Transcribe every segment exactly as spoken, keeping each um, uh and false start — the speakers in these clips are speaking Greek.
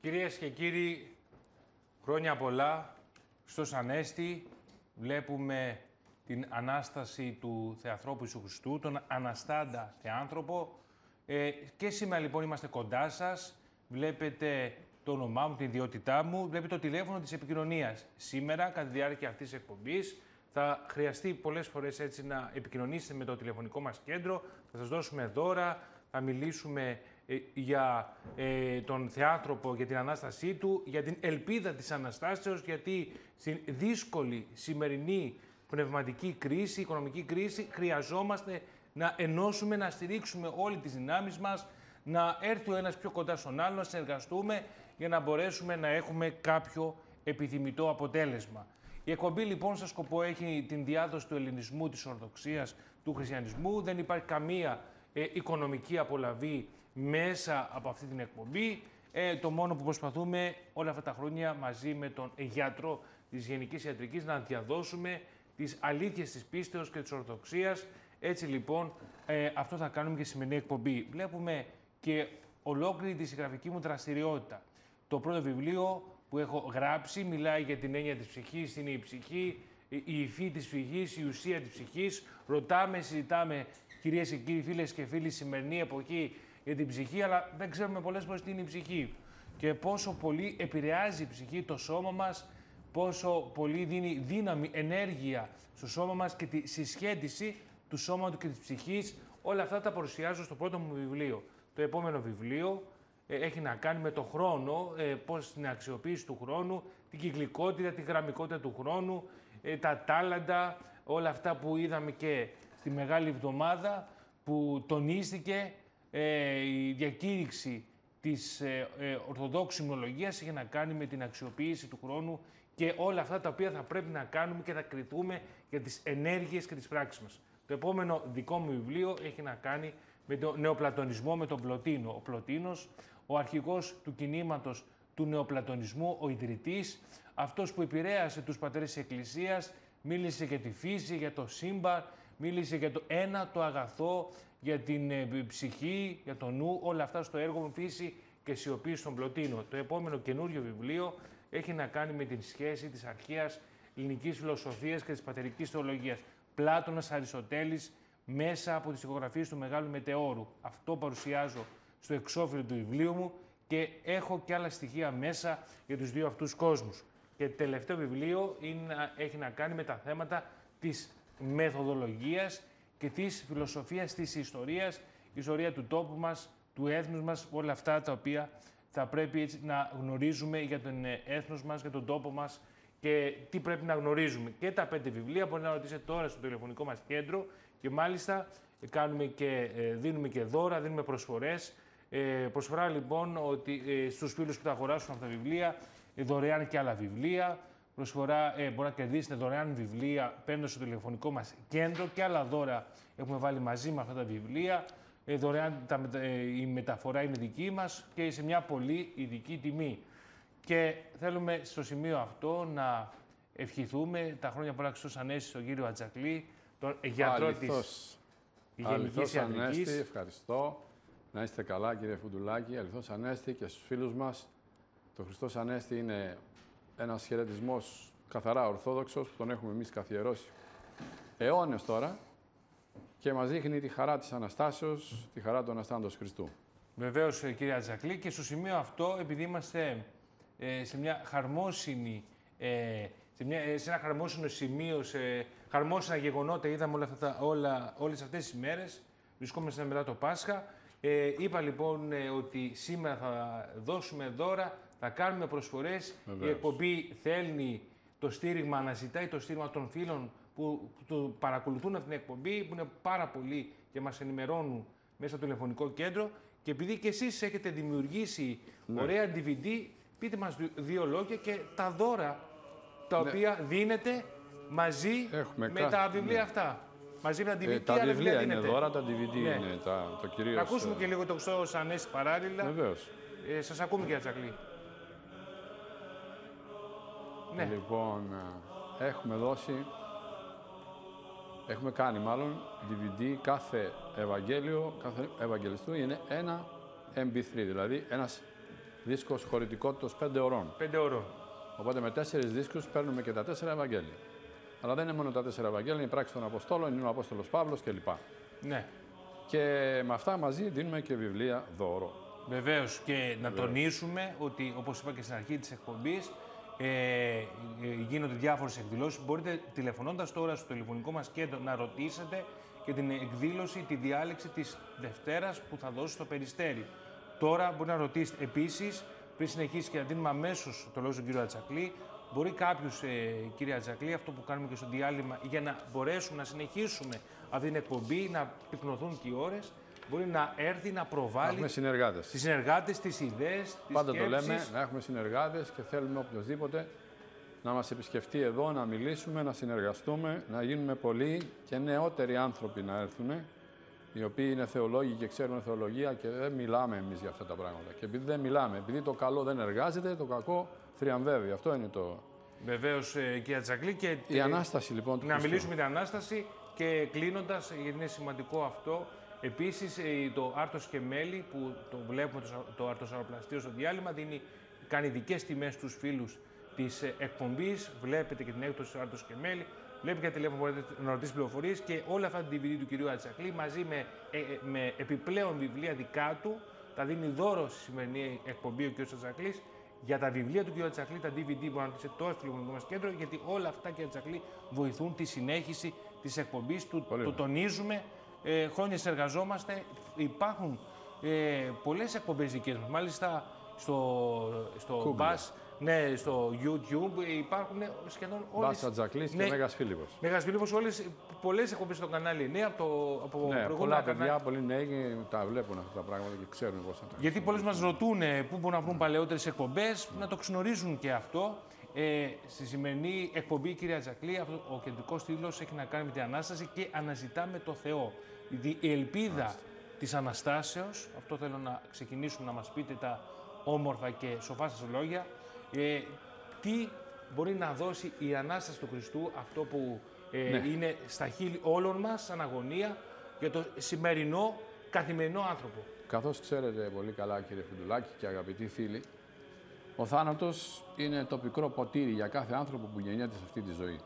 Κυρίες και κύριοι, χρόνια πολλά. Χριστός Ανέστη, βλέπουμε την Ανάσταση του Θεανθρώπου Ιησού Χριστού, τον Αναστάντα Θεάνθρωπο. Ε, και σήμερα λοιπόν είμαστε κοντά σας. Βλέπετε το όνομά μου, την ιδιότητά μου, βλέπετε το τηλέφωνο της επικοινωνίας. Σήμερα, κατά τη διάρκεια αυτής της εκπομπής, θα χρειαστεί πολλές φορές έτσι να επικοινωνήσετε με το τηλεφωνικό μας κέντρο. Θα σας δώσουμε δώρα, θα μιλήσουμε ε, για ε, τον Θεάνθρωπο, για την Ανάστασή του, για την ελπίδα της Αναστάσεως, γιατί στην δύσκολη σημερινή πνευματική κρίση, οικονομική κρίση, χρειαζόμαστε να ενώσουμε, να στηρίξουμε όλες τις δυνάμεις μας, να έρθει ο ένας πιο κοντά στον άλλο, να συνεργαστούμε για να μπορέσουμε να έχουμε κάποιο επιθυμητό αποτέλεσμα. Η εκπομπή λοιπόν σαν σκοπό έχει την διάδοση του ελληνισμού, της ορθοδοξίας, του χριστιανισμού. Δεν υπάρχει καμία ε, οικονομική απολαβή μέσα από αυτή την εκπομπή. Ε, το μόνο που προσπαθούμε όλα αυτά τα χρόνια μαζί με τον γιατρό της Γενικής Ιατρικής να διαδώσουμε τις αλήθειες της πίστεως και της ορθοδοξίας. Έτσι λοιπόν ε, αυτό θα κάνουμε και στη σημερινή εκπομπή. Βλέπουμε και ολόκληρη τη συγγραφική μου δραστηριότητα. Το πρώτο βιβλίο που έχω γράψει μιλάει για την έννοια της ψυχής, είναι η ψυχή, η υφή της ψυχής, η ουσία της ψυχής. Ρωτάμε, συζητάμε, κυρίες και κύριοι, φίλες και φίλοι, σημερινή εποχή για την ψυχή, αλλά δεν ξέρουμε πολλές φορές τι είναι η ψυχή και πόσο πολύ επηρεάζει η ψυχή το σώμα μας, πόσο πολύ δίνει δύναμη, ενέργεια στο σώμα μας και τη συσχέτιση του σώματος και της ψυχής. Όλα αυτά τα παρουσιάζω στο πρώτο μου βιβλίο. Το επόμενο βιβλίο ε, έχει να κάνει με το χρόνο, ε, πώς την αξιοποίηση του χρόνου, την κυκλικότητα, τη γραμμικότητα του χρόνου, ε, τα τάλαντα, όλα αυτά που είδαμε και στη Μεγάλη Εβδομάδα, που τονίστηκε ε, η διακήρυξη της ε, ε, Ορθοδόξου Ημνολογίας έχει να κάνει με την αξιοποίηση του χρόνου και όλα αυτά τα οποία θα πρέπει να κάνουμε και θα κριθούμε για τις ενέργειες και τις πράξεις μας. Το επόμενο δικό μου βιβλίο έχει να κάνει με τον νεοπλατωνισμό, με τον Πλωτίνο. Ο Πλωτίνος, ο αρχηγός του κινήματος του νεοπλατωνισμού, ο ιδρυτής, αυτός που επηρέασε τους πατέρες της Εκκλησίας, μίλησε για τη φύση, για το σύμπαν, μίλησε για το ένα, το αγαθό, για την ε, ψυχή, για το νου, όλα αυτά στο έργο μου «Φύση και σιωπή» στον Πλωτίνο. Το επόμενο καινούριο βιβλίο έχει να κάνει με την σχέση της αρχαίας ελληνικής φιλοσοφίας και της πατερικής θεολογίας. Πλάτωνας, Αριστοτέλης, μέσα από τις ηχογραφίες του Μεγάλου Μετεώρου. Αυτό παρουσιάζω στο εξώφυλλο του βιβλίου μου και έχω και άλλα στοιχεία μέσα για τους δύο αυτούς κόσμους. Και το τελευταίο βιβλίο είναι, έχει να κάνει με τα θέματα της μεθοδολογίας και της φιλοσοφίας της ιστορίας, η ιστορία του τόπου μας, του έθνους μας, όλα αυτά τα οποία θα πρέπει έτσι να γνωρίζουμε για τον έθνος μας, για τον τόπο μας και τι πρέπει να γνωρίζουμε. Και τα πέντε βιβλία μπορεί να ρωτήσετε τώρα στο τηλεφωνικό μας κέντρο και μάλιστα κάνουμε και, δίνουμε και δώρα, δίνουμε προσφορές. Ε, προσφορά λοιπόν ότι ε, στους φίλους που θα αγοράσουν αυτά τα βιβλία, ε, δωρεάν και άλλα βιβλία. Προσφορά, ε, μπορεί να κερδίσετε δωρεάν βιβλία παίρνοντας στο τηλεφωνικό μας κέντρο και άλλα δώρα έχουμε βάλει μαζί με αυτά τα βιβλία. Ε, δωρεάν τα, ε, η μεταφορά είναι δική μας και σε μια πολύ ειδική τιμή. Και θέλουμε στο σημείο αυτό να ευχηθούμε τα χρόνια πολλά Χριστός Ανέστη στον κύριο Ατζακλή, τον γιατρό της Γενικής Ιατρικής. Ανέστη, ευχαριστώ. Να είστε καλά κύριε Φουντουλάκη, αληθώς Ανέστη και στους φίλους μας. Το Χριστός Ανέστη είναι ένας χαιρετισμός καθαρά ορθόδοξος που τον έχουμε εμείς καθιερώσει αιώνες τώρα και μας δείχνει τη χαρά της Αναστάσεως, τη χαρά του Αναστάντος Χριστού. Βεβαίως κύριε Ατζακλή, και στο σημείο αυτό, επειδή είμαστε ε, σε μια χαρμόσυνη, ε, σε, μια, ε, σε ένα χαρμόσυνο σημείο, σε χαρμόσυνα γεγονότα, είδαμε όλα αυτά τα, όλα, όλες αυτές τις μέρες, βρισκόμαστε μετά το Πάσχα. Ε, είπα λοιπόν ε, ότι σήμερα θα δώσουμε δώρα, θα κάνουμε προσφορές. Βεβαίως. Η εκπομπή θέλει το στήριγμα, αναζητάει το στήριγμα των φίλων που, που παρακολουθούν αυτή την εκπομπή, που είναι πάρα πολλοί και μας ενημερώνουν μέσα στο τηλεφωνικό κέντρο. Και επειδή και εσείς έχετε δημιουργήσει ναι. ωραία ντι βι ντι, πείτε μας δύο λόγια και τα δώρα τα ναι. οποία δίνετε μαζί Έχουμε με κάθε... τα βιβλία ναι. αυτά. Μαζί με τα ντι βι ντι, ε, τα βιβλία, βιβλία είναι δίνετε. δώρα, τα ντι βι ντι ναι. είναι τα, το κυρίως... Να ακούσουμε και λίγο το Χριστός Ανέστη παράλληλα. Βεβαίως. Ε, σας ακούμε κύριε Ατζακλή. Ναι. Λοιπόν, έχουμε δώσει, έχουμε κάνει μάλλον ντι βι ντι, κάθε Ευαγγέλιο, κάθε Ευαγγελιστού είναι ένα εμ πι θρι, δηλαδή ένας δίσκος χωρητικότητας πέντε ωρών. πέντε ώρων. Οπότε με τέσσερις δίσκους παίρνουμε και τα τέσσερα Ευαγγέλια. Αλλά δεν είναι μόνο τα τέσσερα Ευαγγέλια, είναι η πράξη των Αποστόλων, είναι ο Απόστολος Παύλος κλπ. Ναι. Και με αυτά μαζί δίνουμε και βιβλία δώρο. Βεβαίως, και Βεβαίως. να τονίσουμε ότι, όπως είπα και στην αρχή της εκπομπής, ε, γίνονται διάφορες εκδηλώσεις. Μπορείτε τηλεφωνώντας τώρα στο τηλεφωνικό μας κέντρο να ρωτήσετε και την εκδήλωση, τη διάλεξη της Δευτέρας που θα δώσει στο Περιστέρι. Τώρα μπορεί να ρωτήσετε. Επίσης, πριν συνεχίσει και να δίνουμε αμέσως το λόγο στον κύριο Ατζακλή, μπορεί κάποιος, ε, κύριε Ατζακλή, αυτό που κάνουμε και στο διάλειμμα, για να μπορέσουμε να συνεχίσουμε αυτή την εκπομπή, να πυκνωθούν και οι ώρες, μπορεί να έρθει να προβάλλει. Έχουμε συνεργάτες. Τις συνεργάτες, τις ιδέες, τις Πάντα σκέψεις. το λέμε, να έχουμε συνεργάτες και θέλουμε οποιοδήποτε να μας επισκεφτεί εδώ, να μιλήσουμε, να συνεργαστούμε, να γίνουμε πολλοί και νεότεροι άνθρωποι να έρθουν, οι οποίοι είναι θεολόγοι και ξέρουν θεολογία και δεν μιλάμε εμείς για αυτά τα πράγματα. Και επειδή δεν μιλάμε, επειδή το καλό δεν εργάζεται, το κακό θριαμβεύει. Αυτό είναι το. Βεβαίως, ε, κύριε Ατζακλή. Και η Ανάσταση λοιπόν του Να Χριστού. μιλήσουμε για την Ανάσταση και κλείνοντας, γιατί είναι σημαντικό αυτό, επίσης το Άρτος και Μέλη, που το βλέπουμε το, το αρτοσαροπλαστείο στο διάλειμμα, δίνει, κάνει ειδικές τιμές στους φίλους της εκπομπής. Βλέπετε και την έκδοση του Άρτος και Μέλη. Βλέπετε και τηλέφωνο, μπορείτε να ρωτήσετε πληροφορίες και όλα αυτά τα ντι βι ντι του κυρίου Ατζακλή μαζί με, ε, με επιπλέον βιβλία δικά του. Τα δίνει δώρο στη σημερινή εκπομπή ο κ. Ατζακλής. Για τα βιβλία του κ. Ατζακλή, τα ντι βι ντι, μπορεί να ρωτήσετε τώρα στο τηλεφωνικό μας κέντρο, γιατί όλα αυτά, κ. Ατζακλή, βοηθούν τη συνέχιση της εκπομπής του. Το τονίζουμε. Ε, χρόνια συνεργαζόμαστε. Υπάρχουν ε, πολλές εκπομπές δικές μας. Μάλιστα στο, στο Μπας, ναι, στο YouTube υπάρχουν σχεδόν όλες. Μπας Ατζακλής ναι, και Μέγας Φίλιππος. Μέγας Φίλιππος, όλες, πολλές εκπομπές στο κανάλι νέα, από, το, από ναι, προηγούμενα πολλά κανάλια. παιδιά, πολλοί νέοι τα βλέπουν αυτά τα πράγματα και ξέρουν πώς θα τα. Γιατί πολλοί μας ρωτούν πού μπορούν να βρουν παλαιότερες εκπομπές, να το ξενορίζουν και αυτό. Ε, στη σημερινή εκπομπή, κύριε Ατζακλή, ο κεντρικός τίτλος έχει να κάνει με την Ανάσταση και αναζητάμε το Θεό. Η ελπίδα Μάλιστα. της Αναστάσεως, αυτό θέλω να ξεκινήσουμε να μας πείτε τα όμορφα και σοφά σας λόγια, ε, τι μπορεί να δώσει η Ανάσταση του Χριστού, αυτό που ε, ναι. είναι στα χείλη όλων μας, σαν αγωνία, για το σημερινό καθημερινό άνθρωπο. Καθώς ξέρετε πολύ καλά, κύριε Φουντουλάκη και αγαπητοί φίλοι, ο θάνατος είναι το πικρό ποτήρι για κάθε άνθρωπο που γεννιέται σε αυτή τη ζωή.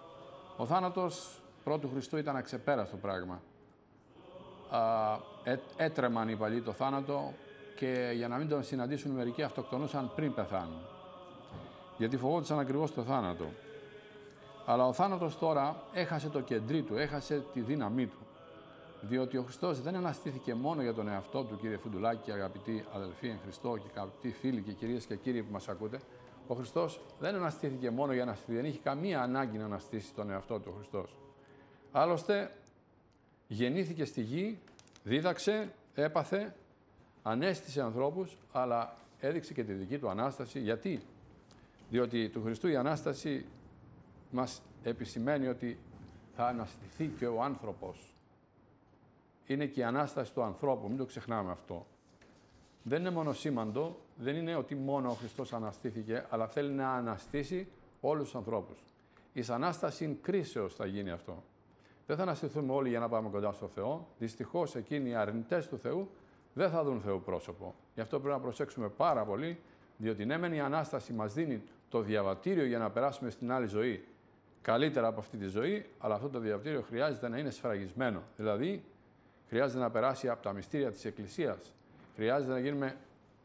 Ο θάνατος πρώτου Χριστού ήταν αξεπέραστο πράγμα. Α, έ, έτρεμαν οι παλιοί το θάνατο και για να μην τον συναντήσουν μερικοί αυτοκτονούσαν πριν πεθάνουν. Γιατί φοβόντουσαν ακριβώς το θάνατο. Αλλά ο θάνατος τώρα έχασε το κεντρί του, έχασε τη δύναμή του. Διότι ο Χριστός δεν αναστήθηκε μόνο για τον εαυτό του, κύριε Φουντουλάκη και αγαπητοί αδελφοί εν Χριστώ και αγαπητοί φίλοι και κυρίες και κύριοι που μας ακούτε. Ο Χριστός δεν αναστήθηκε μόνο για να αναστηθεί, δεν είχε καμία ανάγκη να αναστήσει τον εαυτό του ο Χριστός. Άλλωστε, γεννήθηκε στη γη, δίδαξε, έπαθε, ανέστησε ανθρώπους, αλλά έδειξε και τη δική του Ανάσταση. Γιατί? Διότι του Χριστού η Ανάσταση μας επισημαίνει ότι θα αναστηθεί και ο άνθρωπος. Είναι και η Ανάσταση του ανθρώπου, μην το ξεχνάμε αυτό. Δεν είναι μόνο σήμαντο, δεν είναι ότι μόνο ο Χριστός αναστήθηκε, αλλά θέλει να αναστήσει όλους τους ανθρώπους. Εις Ανάσταση κρίσεως θα γίνει αυτό. Δεν θα αναστηθούμε όλοι για να πάμε κοντά στο Θεό. Δυστυχώς εκείνοι οι αρνητές του Θεού δεν θα δουν Θεού πρόσωπο. Γι' αυτό πρέπει να προσέξουμε πάρα πολύ, διότι ναι μεν η Ανάσταση μας δίνει το διαβατήριο για να περάσουμε στην άλλη ζωή καλύτερα από αυτή τη ζωή, αλλά αυτό το διαβατήριο χρειάζεται να είναι σφραγισμένο. Δηλαδή, χρειάζεται να περάσει από τα μυστήρια της Εκκλησίας. Χρειάζεται να γίνουμε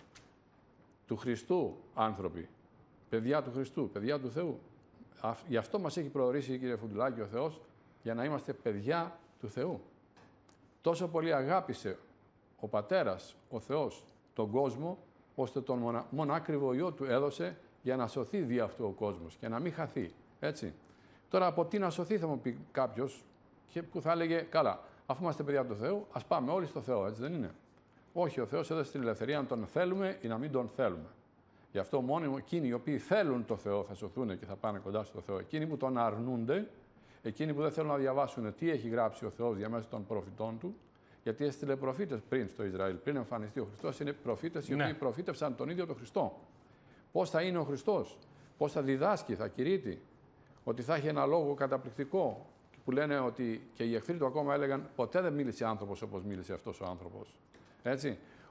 του Χριστού άνθρωποι. Παιδιά του Χριστού, παιδιά του Θεού. Γι' αυτό μας έχει προορίσει, κύριε Φουντουλάκη, ο Θεός, για να είμαστε παιδιά του Θεού. Τόσο πολύ αγάπησε ο Πατέρας, ο Θεός, τον κόσμο, ώστε τον μονα... μονάκριβο Υιό του έδωσε για να σωθεί δι' αυτού ο κόσμος και να μην χαθεί. Έτσι. Τώρα, από τι να σωθεί, θα μου πει κάποιος, και που θα έλεγε, καλά, αφού είμαστε παιδιά του Θεού, ας πάμε όλοι στο Θεό, έτσι δεν είναι? Όχι, ο Θεός έδωσε την ελευθερία να τον θέλουμε ή να μην τον θέλουμε. Γι' αυτό μόνο εκείνοι οι οποίοι θέλουν το Θεό θα σωθούν και θα πάνε κοντά στο Θεό. Εκείνοι που τον αρνούνται, εκείνοι που δεν θέλουν να διαβάσουν τι έχει γράψει ο Θεός διαμέσου των προφητών του, γιατί έστειλε προφήτες πριν στο Ισραήλ, πριν εμφανιστεί ο Χριστός, είναι προφήτες οι ναι. οποίοι προφήτευσαν τον ίδιο τον Χριστό. Πώς θα είναι ο Χριστός, πώς θα διδάσκει, θα κηρύττει, ότι θα έχει ένα λόγο καταπληκτικό, που λένε ότι και οι εχθροί του ακόμα έλεγαν ποτέ δεν μίλησε άνθρωπος όπως μίλησε αυτός ο άνθρωπος. Έτσι.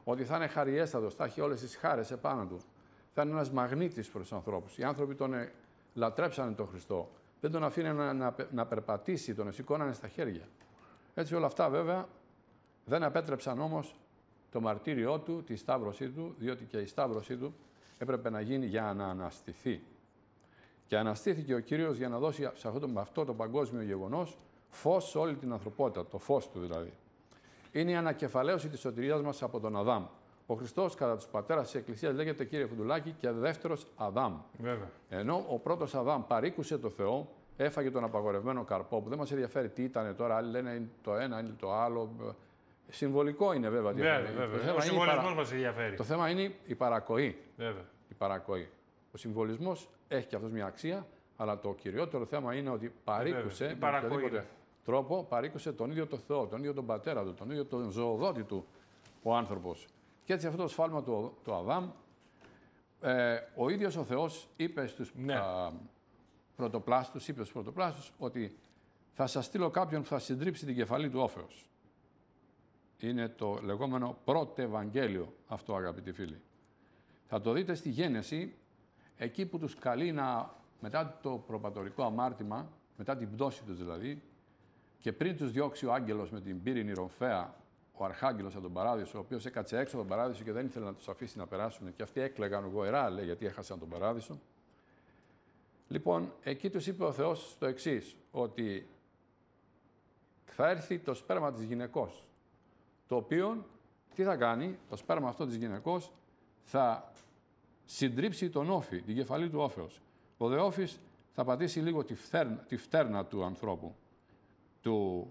ότι θα είναι χαριέστατος, θα έχει όλες τις χάρες επάνω του. Θα είναι ένας μαγνήτης προς τους ανθρώπους. Οι άνθρωποι τον ε, λατρέψανε τον Χριστό. Δεν τον αφήνε να, να, να περπατήσει, τον σηκώνανε στα χέρια. Έτσι όλα αυτά βέβαια δεν απέτρεψαν όμως το μαρτύριό του, τη σταύρωσή του, διότι και η σταύρωσή του έπρεπε να γίνει για να αναστηθεί. Και αναστήθηκε ο Κύριος για να δώσει σε αυτό το, αυτό το παγκόσμιο γεγονός φως σε όλη την ανθρωπότητα, το φως του δηλαδή. Είναι η ανακεφαλαίωση της σωτηρίας μας από τον Αδάμ. Ο Χριστός, κατά τους πατέρας της Εκκλησίας, λέγεται, κύριε Φουντουλάκη, και δεύτερος Αδάμ. Βέβαια. Ενώ ο πρώτος Αδάμ παρήκουσε το Θεό, έφαγε τον απαγορευμένο καρπό, που δεν μας ενδιαφέρει τι ήταν τώρα, άλλοι λένε είναι το ένα, είναι το άλλο. Συμβολικό είναι βέβαια. Βέβαια, βέβαια. Ο συμβολισμός παρα... μας ενδιαφέρει. Το θέμα είναι η παρακοή. Βέβαια. Η παρακοή. Ο συμβολισμός έχει και αυτός μια αξία, αλλά το κυριότερο θέμα είναι ότι παρήκουσε με οποιοδήποτε τρόπο, παρήκουσε τον ίδιο το Θεό, τον ίδιο τον πατέρα του, τον ίδιο τον ζωοδότη του ο άνθρωπος. Και έτσι αυτό το σφάλμα του, του Αδάμ, ε, ο ίδιος ο Θεός είπε στους ναι. α, πρωτοπλάστους, είπε στους πρωτοπλάστους ότι θα σας στείλω κάποιον που θα συντρίψει την κεφαλή του όφεως. Είναι το λεγόμενο πρώτο Ευαγγέλιο αυτό, αγαπητοί φίλοι. Θα το δείτε στη Γένεση, εκεί που τους καλεί να, μετά το προπατορικό αμάρτημα, μετά την πτώση τους δηλαδή, και πριν τους διώξει ο άγγελος με την πύρινη ρομφαία, ο αρχάγγελος από τον παράδεισο, ο οποίος έκατσε έξω από τον παράδεισο και δεν ήθελε να τους αφήσει να περάσουν, και αυτοί έκλαιγαν γοερά, λέει, γιατί έχασαν τον παράδεισο. Λοιπόν, εκεί τους είπε ο Θεός το εξής, ότι θα έρθει το σπέρμα της γυναικός, το οποίο τι θα κάνει, το σπέρμα αυτό της γυναικός θα συντρίψει τον όφη, την κεφαλή του όφεως. Ο δε όφης θα πατήσει λίγο τη φτέρνα, τη φτέρνα του ανθρώπου, του,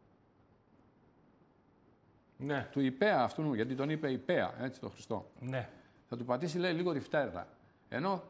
ναι. του υπέα αυτού, γιατί τον είπε υπέα, έτσι, το Χριστό. Ναι. Θα του πατήσει, λέει, λίγο τη φτέρνα. Ενώ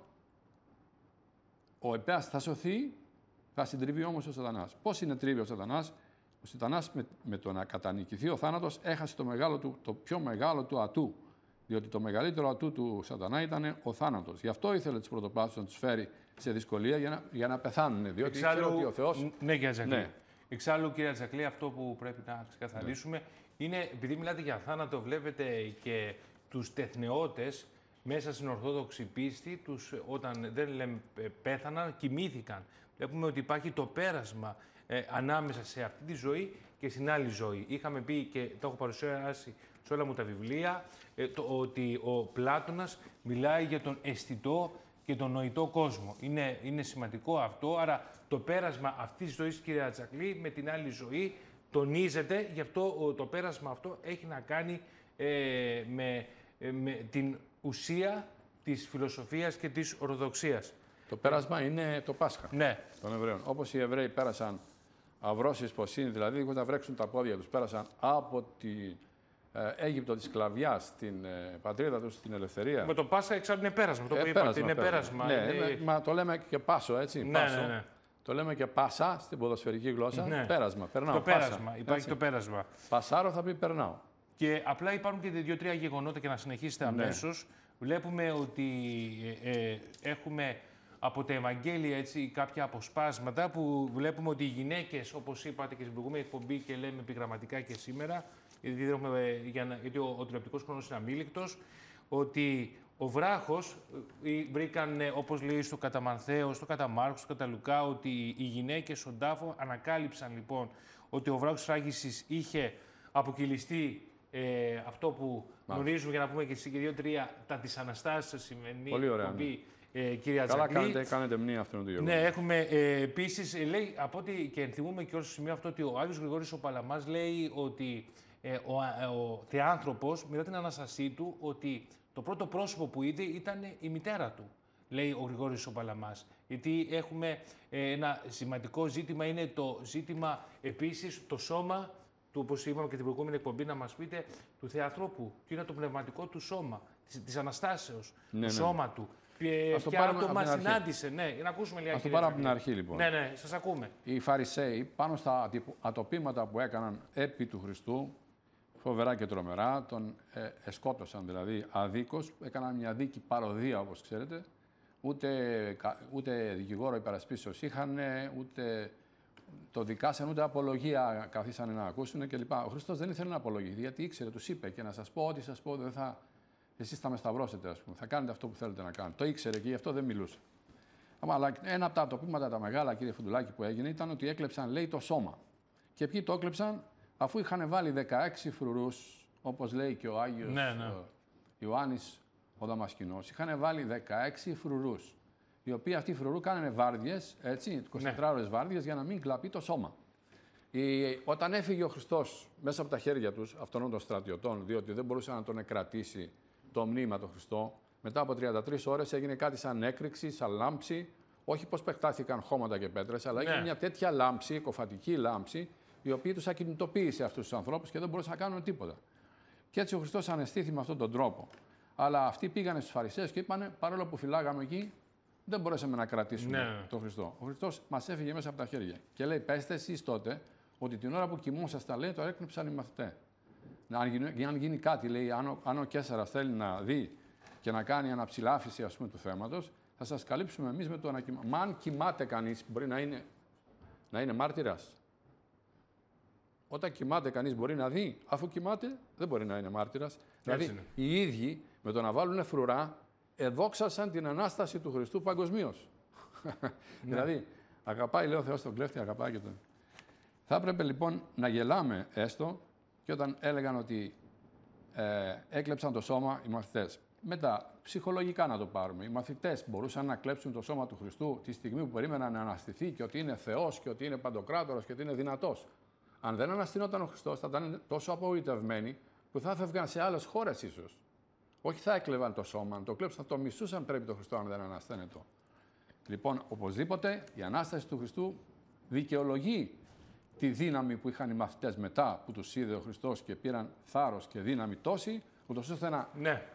ο υπέας θα σωθεί, θα συντριβεί όμως ο σατανάς. Πώς συνετρίβει ο σατανάς? Ο σατανάς με, με το να κατανικηθεί ο θάνατος έχασε το, μεγάλο του, το πιο μεγάλο του ατού. Διότι το μεγαλύτερο ατού του σατανά ήταν ο θάνατος. Γι' αυτό ήθελε τους πρωτοπλάστους να τους φέρει σε δυσκολία για να, για να πεθάνουν. Διότι Εξάλλου, ότι ο Θεός... Ναι, κύριε Τζακλή. Ναι. Εξάλλου, κύριε Τζακλή, αυτό που πρέπει να ξεκαθαρίσουμε ναι. είναι, επειδή μιλάτε για θάνατο, βλέπετε και τους τεθνεώτες μέσα στην Ορθόδοξη πίστη, τους, όταν δεν λέμε πέθαναν, κοιμήθηκαν. Βλέπουμε ότι υπάρχει το πέρασμα ε, ανάμεσα σε αυτή τη ζωή και στην άλλη ζωή. Είχαμε πει και το έχω παρουσιάσει σε όλα μου τα βιβλία, ε, το, ότι ο Πλάτωνας μιλάει για τον αισθητό και τον νοητό κόσμο. Είναι, είναι σημαντικό αυτό, άρα το πέρασμα αυτής της ζωής, κυρία Τζακλή, με την άλλη ζωή τονίζεται, γι' αυτό το πέρασμα αυτό έχει να κάνει ε, με, ε, με την ουσία της φιλοσοφίας και της ορθοδοξίας. Το πέρασμα είναι το Πάσχα ναι. των Εβραίων. Όπως οι Εβραίοι πέρασαν αυρώσεις ποσίνη, δηλαδή δίχως να βρέξουν τα πόδια τους, πέρασαν από την ε, Αίγυπτο της σκλαβιάς στην ε, πατρίδα τους, στην ελευθερία. Με το Πάσχα εξάλλου είναι πέρασμα. Το ε, που είπατε, πέρασμα, είναι πέρασμα. πέρασμα. Ναι, είναι... Μα το λέμε και πάσο, έτσι. Ναι, πάσο. ναι, ναι. Το λέμε και πάσα στην ποδοσφαιρική γλώσσα. Ναι. Πέρασμα. Περνάω. Το πέρασμα. Πάσα, Υπάρχει έτσι. το πέρασμα. Πασάρο θα πει περνάω. Και απλά υπάρχουν και δύο-τρία γεγονότα και να συνεχίσετε αμέσως. Ναι. Βλέπουμε ότι ε, ε, έχουμε από τα Ευαγγέλια έτσι, κάποια αποσπάσματα που βλέπουμε ότι οι γυναίκες, όπως είπατε και στην προηγούμενη εκπομπή και λέμε επιγραμματικά και σήμερα, γιατί, έχουμε, για να, γιατί ο, ο τηλεοπτικός χρόνος είναι αμήλικτος, ότι ο βράχος, βρήκαν, όπως λέει στο κατά Μανθαίο, στο κατά Μάρκο, στο κατά Λουκά, ότι οι γυναίκες στον τάφο ανακάλυψαν λοιπόν ότι ο βράχος φράγισης είχε αποκυλιστεί ε, αυτό που Μάλιστα. γνωρίζουμε, για να πούμε και και δύο-τρία, τα της Αναστάσεως σημαίνει εκπομπή. Ε, κυρία Καλά Τζακλή. κάνετε, κάνετε μνήμα αυτόν του γεγονότος. Ναι, έχουμε ε, επίσης, ε, λέει, από ό,τι και ενθυμούμε και όλο στο σημείο αυτό, ότι ο Άγιος Γρηγόρης ο Παλαμάς λέει ότι ε, ο, ε, ο θεάνθρωπος, μετά την Ανάστασή του, ότι το πρώτο πρόσωπο που είδε ήταν η μητέρα του, λέει ο Γρηγόρης ο Παλαμάς. Γιατί έχουμε ε, ένα σημαντικό ζήτημα, είναι το ζήτημα επίσης το σώμα του, όπως είπαμε και την προηγούμενη εκπομπή, να μας πείτε, του θεανθρώπου. Ποιο είναι το πνευματικό του σώμα, της, της Αναστάσεως, ναι, το ναι. σώμα του. Ποια άτομα συνάντησε, ναι, για να ακούσουμε λίγα. Ας το πάρω από την αρχή, λοιπόν. Ναι, ναι, σας ακούμε. Οι Φαρισαίοι, πάνω στα ατοπήματα που έκαναν επί του Χριστού, φοβερά και τρομερά, τον ε, εσκότωσαν δηλαδή αδίκως, έκαναν μια δίκη παροδία, όπως ξέρετε, ούτε, ούτε δικηγόρο υπερασπίσεως είχαν, ούτε το δικάσαν ούτε απολογία καθίσανε να ακούσουν κλπ. Ο Χριστός δεν ήθελε να απολογηθεί, γιατί ήξερε, τους είπε και να σας πω ό,τι σας πω, δεν θα... εσείς θα με σταυρώσετε, ας πούμε. Θα κάνετε αυτό που θέλετε να κάνετε. Το ήξερε και γι' αυτό δεν μιλούσε. Αλλά ένα από τα τοπήματα τα μεγάλα, κύριε Φουντουλάκη, που έγινε ήταν ότι έκλεψαν, λέει, το σώμα. Και ποιοι το έκλεψαν, αφού είχαν βάλει δεκαέξι φρουρούς, όπως λέει και ο Άγιος ναι, ναι. Ιωάννης ο Δαμασκηνός, είχαν βάλει δεκαέξι φρουρούς. Οι οποίοι αυτοί οι φρουρού κάνανε βάρδιες, έτσι, είκοσι ώρες βάρδιες, για να μην κλαπεί το σώμα. Η... Όταν έφυγε ο Χριστός μέσα από τα χέρια τους αυτών των στρατιωτών, διότι δεν μπορούσε να τον εκρατήσει το μνήμα το Χριστό, μετά από τριάντα τρεις ώρες έγινε κάτι σαν έκρηξη, σαν λάμψη. Όχι πως παιχτάθηκαν χώματα και πέτρες, αλλά ναι. έγινε μια τέτοια λάμψη, κοφατική λάμψη, η οποία τους ακινητοποίησε αυτούς τους ανθρώπους και δεν μπορούσαν να κάνουν τίποτα. Και έτσι ο Χριστός αναισθήθη με αυτόν τον τρόπο. Αλλά αυτοί πήγανε στους Φαρισαίους και είπανε, παρόλο που φυλάγαμε εκεί, δεν μπορέσαμε να κρατήσουμε ναι. τον Χριστό. Ο Χριστός μας έφυγε μέσα από τα χέρια. Και λέει, πέστε εσείς τότε ότι την ώρα που κοιμούσασταν, λέει, το έκρυψαν οι μαθητές. Αν γίνει, αν γίνει κάτι, λέει, αν ο, αν ο Καίσαρας θέλει να δει και να κάνει αναψηλάφιση, ας πούμε, του θέματος, θα σας καλύψουμε εμείς με το ανακοιμά. Μα αν κοιμάται κανείς, μπορεί να είναι, να είναι μάρτυρας. Όταν κοιμάται κανείς μπορεί να δει, αφού κοιμάται δεν μπορεί να είναι μάρτυρας. Δηλαδή είναι. Οι ίδιοι με το να βάλουν φρουρά εδόξασαν την Ανάσταση του Χριστού παγκοσμίως. Ναι. Δηλαδή, αγαπάει, λέει ο Θεός τον κλέφτη, αγαπάει και τον. Θα έπρεπε λοιπόν να γελάμε έστω και όταν έλεγαν ότι ε, έκλεψαν το σώμα οι μαθητές. Μετά, ψυχολογικά να το πάρουμε. Οι μαθητές μπορούσαν να κλέψουν το σώμα του Χριστού τη στιγμή που περίμεναν να αναστηθεί και ότι είναι Θεός και ότι είναι παντοκράτορας και ότι είναι δυνατός. Αν δεν αναστηνόταν ο Χριστός, θα ήταν τόσο απογοητευμένοι που θα έφευγαν σε άλλες χώρες ίσως. Όχι θα έκλεβαν το σώμα, αν το κλέψαν, θα το μισούσαν πρέπει το Χριστό αν δεν ανασταίνεται. Λοιπόν, οπωσδήποτε η Ανάσταση του Χριστού δικαιολογεί τη δύναμη που είχαν οι μαθητές μετά που τους είδε ο Χριστός και πήραν θάρρος και δύναμη τόση, ούτως ώστε να, ναι.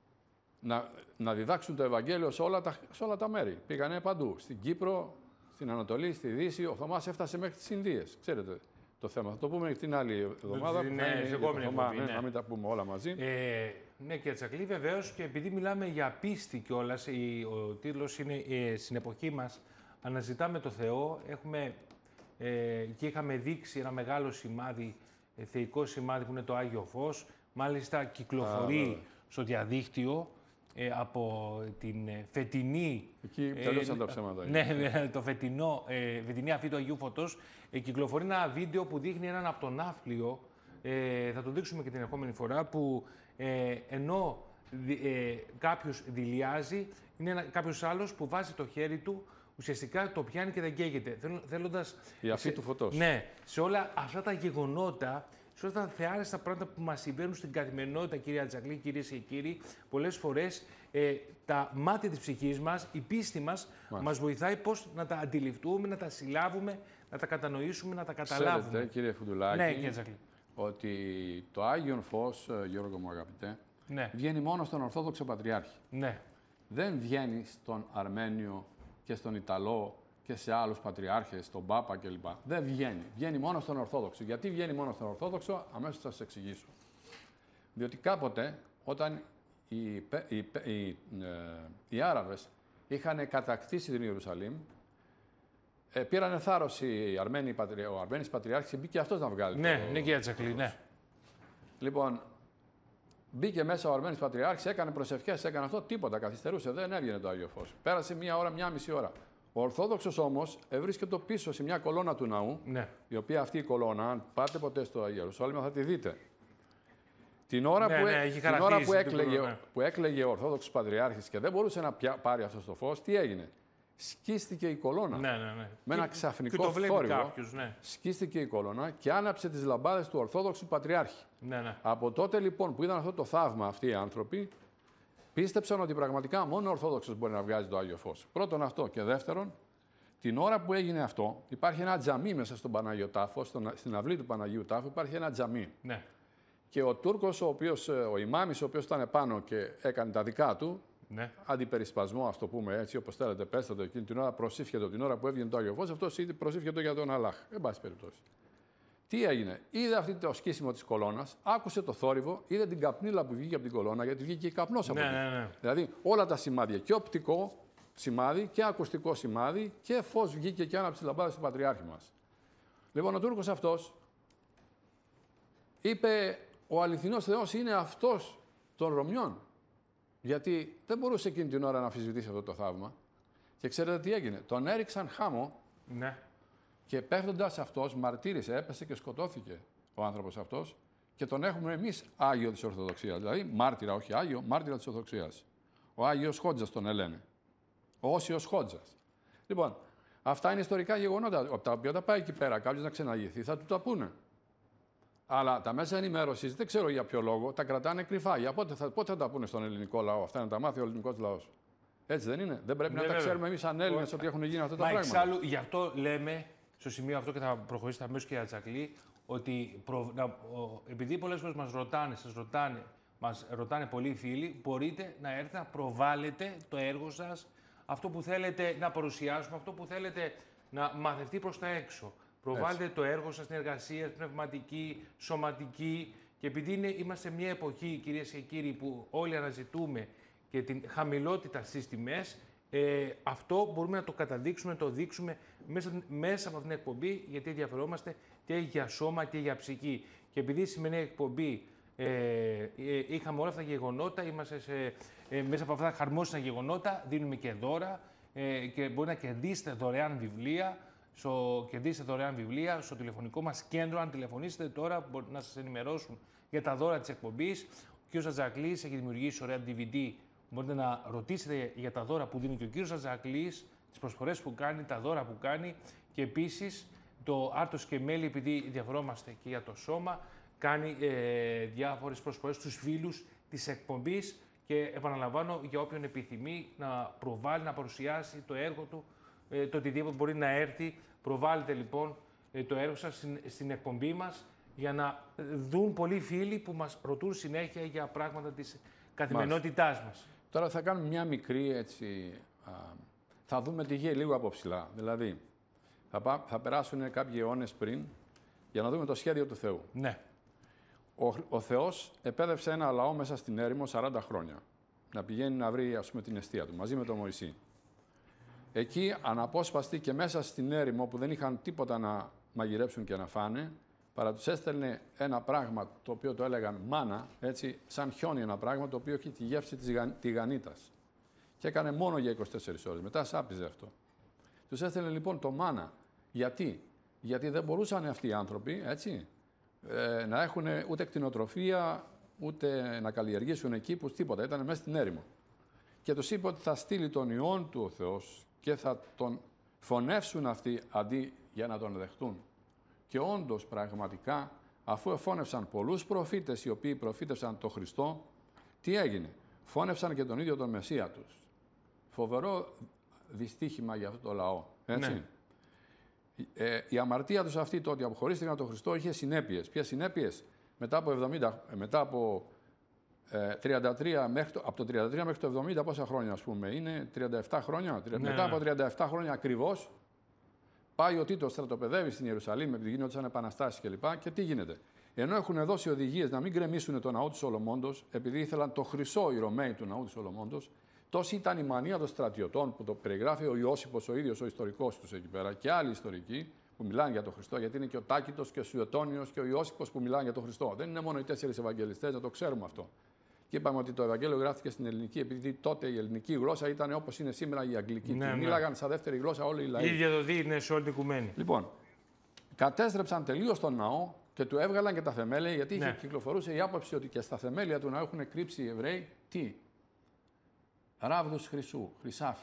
να, να διδάξουν το Ευαγγέλιο σε όλα, τα, σε όλα τα μέρη. Πήγανε παντού, στην Κύπρο, στην Ανατολή, στη Δύση. Ο Θωμάς έφτασε μέχρι τις Ινδίες, ξέρετε το θέμα. Θα το πούμε την άλλη εβδομάδα. Ναι, σε επόμενη εβδομάδα. Ναι. Να μην τα πούμε όλα μαζί. Ε, ναι, κύριε Τσακλή, βεβαίως, και επειδή μιλάμε για πίστη κιόλας, ο τίτλος είναι ε, στην εποχή μας αναζητάμε το Θεό. Έχουμε, ε, και είχαμε δείξει ένα μεγάλο σημάδι, ε, θεϊκό σημάδι που είναι το Άγιο Φως. Μάλιστα κυκλοφορεί Α, στο διαδίκτυο ε, από την φετινή... Εκεί τελείωσαν ε, τα ψέματα. Ναι, ναι, το φετινό, ε, φετινή αφή του Αγίου Φωτός. Ε, κυκλοφορεί ένα βίντεο που δείχνει έναν από τον ναύπλιο, ε, θα το δείξουμε και την ερχόμενη φορά, που ε, ενώ ε, κάποιος δειλιάζει, είναι ένα, κάποιος άλλος που βάζει το χέρι του, ουσιαστικά το πιάνει και δεν καίγεται. Θέλοντας... Η αφή του φωτός. Ναι, σε όλα αυτά τα γεγονότα, σε όλα τα θεάρεστα πράγματα που μας συμβαίνουν στην καθημερινότητα, κυρία Τζακλή, κυρίες και κύριοι, πολλές φορές ε, τα μάτια της ψυχής μας, η πίστη μας, Μάλιστα. μας βοηθάει πώς να τα αντιληφθούμε, να τα συλλάβουμε, να τα κατανοήσουμε, να τα καταλάβουμε. Ξέρετε, κύριε Φουντουλάκη, ναι, κύριε Τζακλή, ότι το Άγιον Φως, Γιώργο μου αγαπητέ, ναι. βγαίνει μόνο στον Ορθόδοξο Πατριάρχη. Ναι. Δεν βγαίνει στον Αρμένιο και στον Ιταλό και σε άλλους πατριάρχες, στον Πάπα κλπ. Δεν βγαίνει. Βγαίνει μόνο στον Ορθόδοξο. Γιατί βγαίνει μόνο στον Ορθόδοξο, αμέσως θα σας εξηγήσω. Διότι κάποτε, όταν οι, οι, οι, οι, οι Άραβες είχαν κατακτήσει την Ιερουσαλήμ, ε, πήρανε θάρρος οι Αρμένοι, ο Αρμένης Πατριάρχης και μπήκε αυτός να βγάλει. Ναι, το... ναι, κύριε Τζακλή, ναι. Λοιπόν, μπήκε μέσα ο Αρμένης Πατριάρχης, έκανε προσευχές, έκανε αυτό, τίποτα, καθυστερούσε, δεν έβγαινε το Άγιο Φως. Πέρασε μία ώρα, μία μισή ώρα. Ο Ορθόδοξος όμως ευρίσκεται πίσω σε μια κολόνα του ναού, ναι. η οποία αυτή η κολόνα, αν πάτε ποτέ στο Ιερουσάλημ, θα τη δείτε. Την ώρα, ναι, που, ναι, την ώρα που, έκλαιγε, ναι. που έκλαιγε ο Ορθόδοξος Πατριάρχης και δεν μπορούσε να πια, πάρει αυτό το φως, τι έγινε. Σκίστηκε η κολόνα. Ναι, ναι, ναι. Με ένα και, ξαφνικό και θόρυβο. Κάποιος, ναι. Σκίστηκε η κολόνα και άναψε τις λαμπάδες του Ορθόδοξου Πατριάρχη. Ναι, ναι. Από τότε λοιπόν που είδαν αυτό το θαύμα αυτοί οι άνθρωποι, πίστεψαν ότι πραγματικά μόνο ο Ορθόδοξος μπορεί να βγάζει το Άγιο Φως. Πρώτον αυτό. Και δεύτερον, την ώρα που έγινε αυτό, υπάρχει ένα τζαμί μέσα στον Παναγιο Τάφο, στον, στην αυλή του Παναγίου Τάφου, υπάρχει ένα τζαμί. Ναι. Και ο Τούρκος, ο, οποίος, ο ημάμις, ο οποίος ήταν πάνω και έκανε τα δικά του, ναι. αντιπερισπασμό, ας το πούμε έτσι, όπως θέλετε, πέστε το εκείνη την ώρα, προσήφιε την ώρα που έβγαινε το Άγιο Φως, αυτός προσήφιε για τον Αλλάχ. Εν πάση περιπτώσει. Τι έγινε, είδε αυτό το σκίσιμο της κολόνας, άκουσε το θόρυβο, είδε την καπνίλα που βγήκε από την κολόνα, γιατί βγήκε και καπνός από ναι, εκεί. Ναι, ναι. Δηλαδή όλα τα σημάδια, και οπτικό σημάδι και ακουστικό σημάδι και φως βγήκε και άναψε τις λαμπάδες του Πατριάρχη μας. Λοιπόν, ο Τούρκος αυτός είπε ο αληθινός Θεός είναι αυτός των Ρωμιών. Γιατί δεν μπορούσε εκείνη την ώρα να αμφισβητήσει αυτό το θαύμα. Και ξέρετε τι έγινε. Τον έριξαν χάμω Ναι. και πέφτοντας αυτός μαρτύρησε, έπεσε και σκοτώθηκε ο άνθρωπος αυτός και τον έχουμε εμείς Άγιο της Ορθοδοξίας. Δηλαδή μάρτυρα, όχι Άγιο, μάρτυρα της Ορθοδοξίας. Ο Άγιος Χότζας τον ελένε. Ο Όσιος Χότζας. Λοιπόν, αυτά είναι ιστορικά γεγονότα, από τα οποία θα πάει εκεί πέρα κάποιος να ξεναγηθεί, θα του τα πούνε. Αλλά τα μέσα ενημέρωσης, δεν ξέρω για ποιο λόγο, τα κρατάνε κρυφά. Για πότε θα, πότε θα τα πούνε στον ελληνικό λαό, αυτά να τα μάθει ο ελληνικός λαός. Έτσι δεν είναι. Δεν πρέπει Ναι, να βέβαια. τα ξέρουμε εμείς σαν Έλληνες ότι έχουν γίνει αυτά τα Μα πράγματα. εξάλλου, γι' αυτό λέμε στο σημείο αυτό και θα προχωρήσετε αμέσως και για Τσακλή, ότι προ, να, ο, επειδή πολλές φορές μας ρωτάνε, σας ρωτάνε, μας ρωτάνε πολλοί φίλοι, μπορείτε να έρθετε να προβάλλετε το έργο σας, αυτό που θέλετε να παρουσιάσουμε, αυτό που θέλετε να μαθευτεί προς τα έξω. Προβάλλετε το έργο σας, την εργασία, την πνευματική, σωματική. Και επειδή είναι, είμαστε σε μια εποχή, κυρίες και κύριοι, που όλοι αναζητούμε και την χαμηλότητα στις τιμές, ε, αυτό μπορούμε να το καταδείξουμε, να το δείξουμε μέσα, μέσα από αυτήν την εκπομπή, γιατί ενδιαφερόμαστε και για σώμα και για ψυχή. Και επειδή η σημερινή εκπομπή ε, ε, είχαμε όλα αυτά τα γεγονότα, είμαστε σε, ε, μέσα από αυτά τα χαρμόσυνα γεγονότα, δίνουμε και δώρα ε, και μπορεί να κερδίσετε δωρεάν βιβλία. Στο, κερδίσετε δωρεάν βιβλία στο τηλεφωνικό μας κέντρο. Αν τηλεφωνήσετε τώρα, μπορεί να σας ενημερώσουν για τα δώρα της εκπομπής. Ο κ. Ατζακλής έχει δημιουργήσει ωραία ντι βι ντι. Μπορείτε να ρωτήσετε για τα δώρα που δίνει και ο κ. Ατζακλής, τις προσφορές που κάνει, τα δώρα που κάνει. Και επίσης το Άρτος και Μέλη, επειδή ενδιαφερόμαστε και για το σώμα, κάνει ε, διάφορες προσφορές στους φίλους της εκπομπής. Και επαναλαμβάνω, για όποιον επιθυμεί να προβάλλει, να παρουσιάσει το έργο του, ε, το οτιδήποτε μπορεί να έρθει. Προβάλλετε λοιπόν ε, το έργο σας στην, στην εκπομπή μας για να δουν πολλοί φίλοι που μας ρωτούν συνέχεια για πράγματα της καθημερινότητάς μας. Τώρα θα κάνουμε μια μικρή έτσι. Α, θα δούμε τη γη λίγο από ψηλά. Δηλαδή, θα, πά, θα περάσουν κάποιοι αιώνες πριν για να δούμε το σχέδιο του Θεού. Ναι. Ο, ο Θεός επέδευσε ένα λαό μέσα στην έρημο σαράντα χρόνια. Να πηγαίνει να βρει, ας πούμε, την εστία του μαζί με τον Μωυσή. Εκεί, αναπόσπαστοι και μέσα στην έρημο που δεν είχαν τίποτα να μαγειρέψουν και να φάνε, παρά τους έστελνε ένα πράγμα το οποίο το έλεγαν μάνα, έτσι, σαν χιόνι ένα πράγμα το οποίο έχει τη γεύση της γα... τηγανίτας. Και έκανε μόνο για είκοσι τέσσερις ώρες. Μετά σάπιζε αυτό. Τους έστελνε λοιπόν το μάνα. Γιατί? Γιατί δεν μπορούσαν αυτοί οι άνθρωποι, έτσι, ε, να έχουν ούτε κτηνοτροφία, ούτε να καλλιεργήσουν εκεί που τίποτα. Ήταν μέσα στην έρημο. Και τους είπε ότι θα στείλει τον Υιόν του ο Θεός και θα τον φωνεύσουν αυτοί αντί για να τον δεχτούν. Και όντως πραγματικά, αφού εφώνευσαν πολλούς προφήτες οι οποίοι προφήτευσαν τον Χριστό, τι έγινε? Φώνευσαν και τον ίδιο τον Μεσσία τους. Φοβερό δυστύχημα για αυτό το λαό. Έτσι. Ναι. Ε, η αμαρτία τους αυτή, το ότι αποχωρίστηκαν τον Χριστό, είχε συνέπειες. Ποιες συνέπειες? Μετά από, εβδομήντα, μετά από ε, τριάντα τρία μέχρι το, από το τριάντα τρία μέχρι το εβδομήντα, πόσα χρόνια ας πούμε, είναι τριάντα επτά χρόνια. Ναι, μετά ναι. από τριάντα επτά χρόνια ακριβώς, πάει ο Τίτος, στρατοπεδεύει στην Ιερουσαλήμ, επειδή γίνονταν επαναστάσεις κλπ. Και, και τι γίνεται? Ενώ έχουν δώσει οδηγίες να μην γκρεμίσουν το ναό του Σολομόντος, επειδή ήθελαν το χρυσό οι Ρωμαίοι του ναού του Σολομόντος, τόση ήταν η μανία των στρατιωτών που το περιγράφει ο Ιώσυπος ο ίδιος, ο ιστορικός τους εκεί πέρα, και άλλοι ιστορικοί που μιλάνε για τον Χριστό, γιατί είναι και ο Τάκητος και ο Σουετώνιος και ο Ιώσυπος που μιλάνε για τον Χριστό. Δεν είναι μόνο οι τέσσερις Ευαγγελιστές, να το ξέρουμε αυτό. Και είπαμε ότι το Ευαγγέλιο γράφτηκε στην ελληνική, επειδή τότε η ελληνική γλώσσα ήταν όπως είναι σήμερα η αγγλική. Ναι, ναι. Μίλαγαν σαν δεύτερη γλώσσα όλοι οι λαοί. Η ίδια δοδή είναι σε όλη την οικουμένη. Λοιπόν, κατέστρεψαν τελείως τον ναό και του έβγαλαν και τα θεμέλια, γιατί ναι. είχε κυκλοφορούσε η άποψη ότι και στα θεμέλια του να έχουν κρύψει οι Εβραίοι τι? Ράβδους χρυσού, χρυσάφι.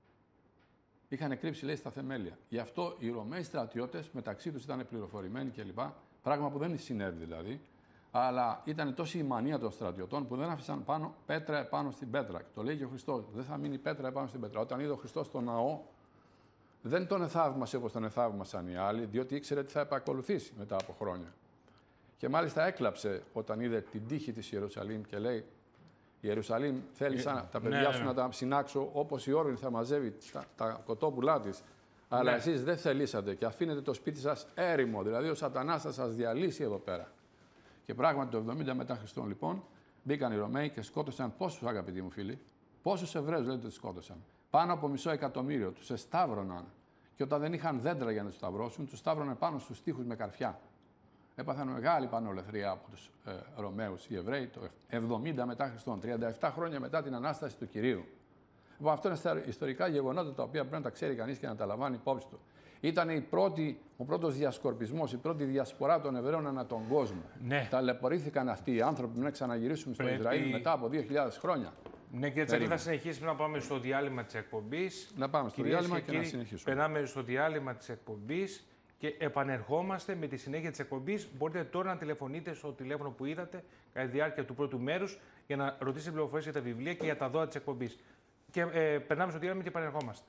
Είχαν κρύψει, λέει, στα θεμέλια. Γι' αυτό οι Ρωμαίοι στρατιώτες μεταξύ τους ήταν πληροφορημένοι κλπ. Πράγμα που δεν συνέβη δηλαδή. Αλλά ήταν τόση η μανία των στρατιωτών που δεν άφησαν πάνω πέτρα επάνω στην πέτρα. Το λέει και ο Χριστός. Δεν θα μείνει πέτρα επάνω στην πέτρα. Όταν είδε ο Χριστός στο ναό, δεν τον εθαύμασε όπως τον εθαύμασαν οι άλλοι, διότι ήξερε τι θα επακολουθήσει μετά από χρόνια. Και μάλιστα έκλαψε όταν είδε την τύχη της Ιερουσαλήμ και λέει: η Ιερουσαλήμ θέλησα ε, τα παιδιά ναι, σου ναι. να τα συνάξω όπως η όρνη θα μαζεύει τα, τα κοτόπουλά της. Αλλά ναι. εσείς δεν θελήσατε και αφήνετε το σπίτι σας έρημο. Δηλαδή ο Σατανάς θα σας διαλύσει εδώ πέρα. Και πράγματι το εβδομήντα μετά Χριστόν λοιπόν μπήκαν οι Ρωμαίοι και σκότωσαν πόσους, αγαπητοί μου φίλοι, πόσους Εβραίους λέτε ότι σκότωσαν? Πάνω από μισό εκατομμύριο. Τους εσταύρωναν Και όταν δεν είχαν δέντρα για να τους σταυρώσουν, τους σταύρωνε πάνω στους τοίχους με καρφιά. Έπαθαν μεγάλη πανολεθρία από τους ε, Ρωμαίους οι Εβραίοι το εβδομήντα μετά Χριστόν, τριάντα επτά χρόνια μετά την Ανάσταση του Κυρίου. Λοιπόν, αυτό είναι στα ιστορικά γεγονότα τα οποία πρέπει να τα ξέρει κανείς και να τα λαμβάνει υπόψη του. Ήταν η πρώτη, ο πρώτος διασκορπισμός, η πρώτη διασπορά των Εβραίων ανά τον κόσμο. Ναι. Ταλαιπωρήθηκαν αυτοί οι άνθρωποι να ξαναγυρίσουν στο Πρέπει... Ισραήλ μετά από δύο χιλιάδες χρόνια. Ναι, κύριε Τσακλή, θα συνεχίσουμε να πάμε στο διάλειμμα της εκπομπής. Να πάμε στο Κυρίες διάλειμμα και, και, κύριοι, να συνεχίσουμε. Περνάμε στο διάλειμμα της εκπομπής και επανερχόμαστε με τη συνέχεια της εκπομπής. Μπορείτε τώρα να τηλεφωνείτε στο τηλέφωνο που είδατε κατά τη διάρκεια του πρώτου μέρους για να ρωτήσετε πληροφορίες για τα βιβλία και για τα δώρα της εκπομπής. Και ε, περνάμε στο διάλειμμα και επανερχόμαστε.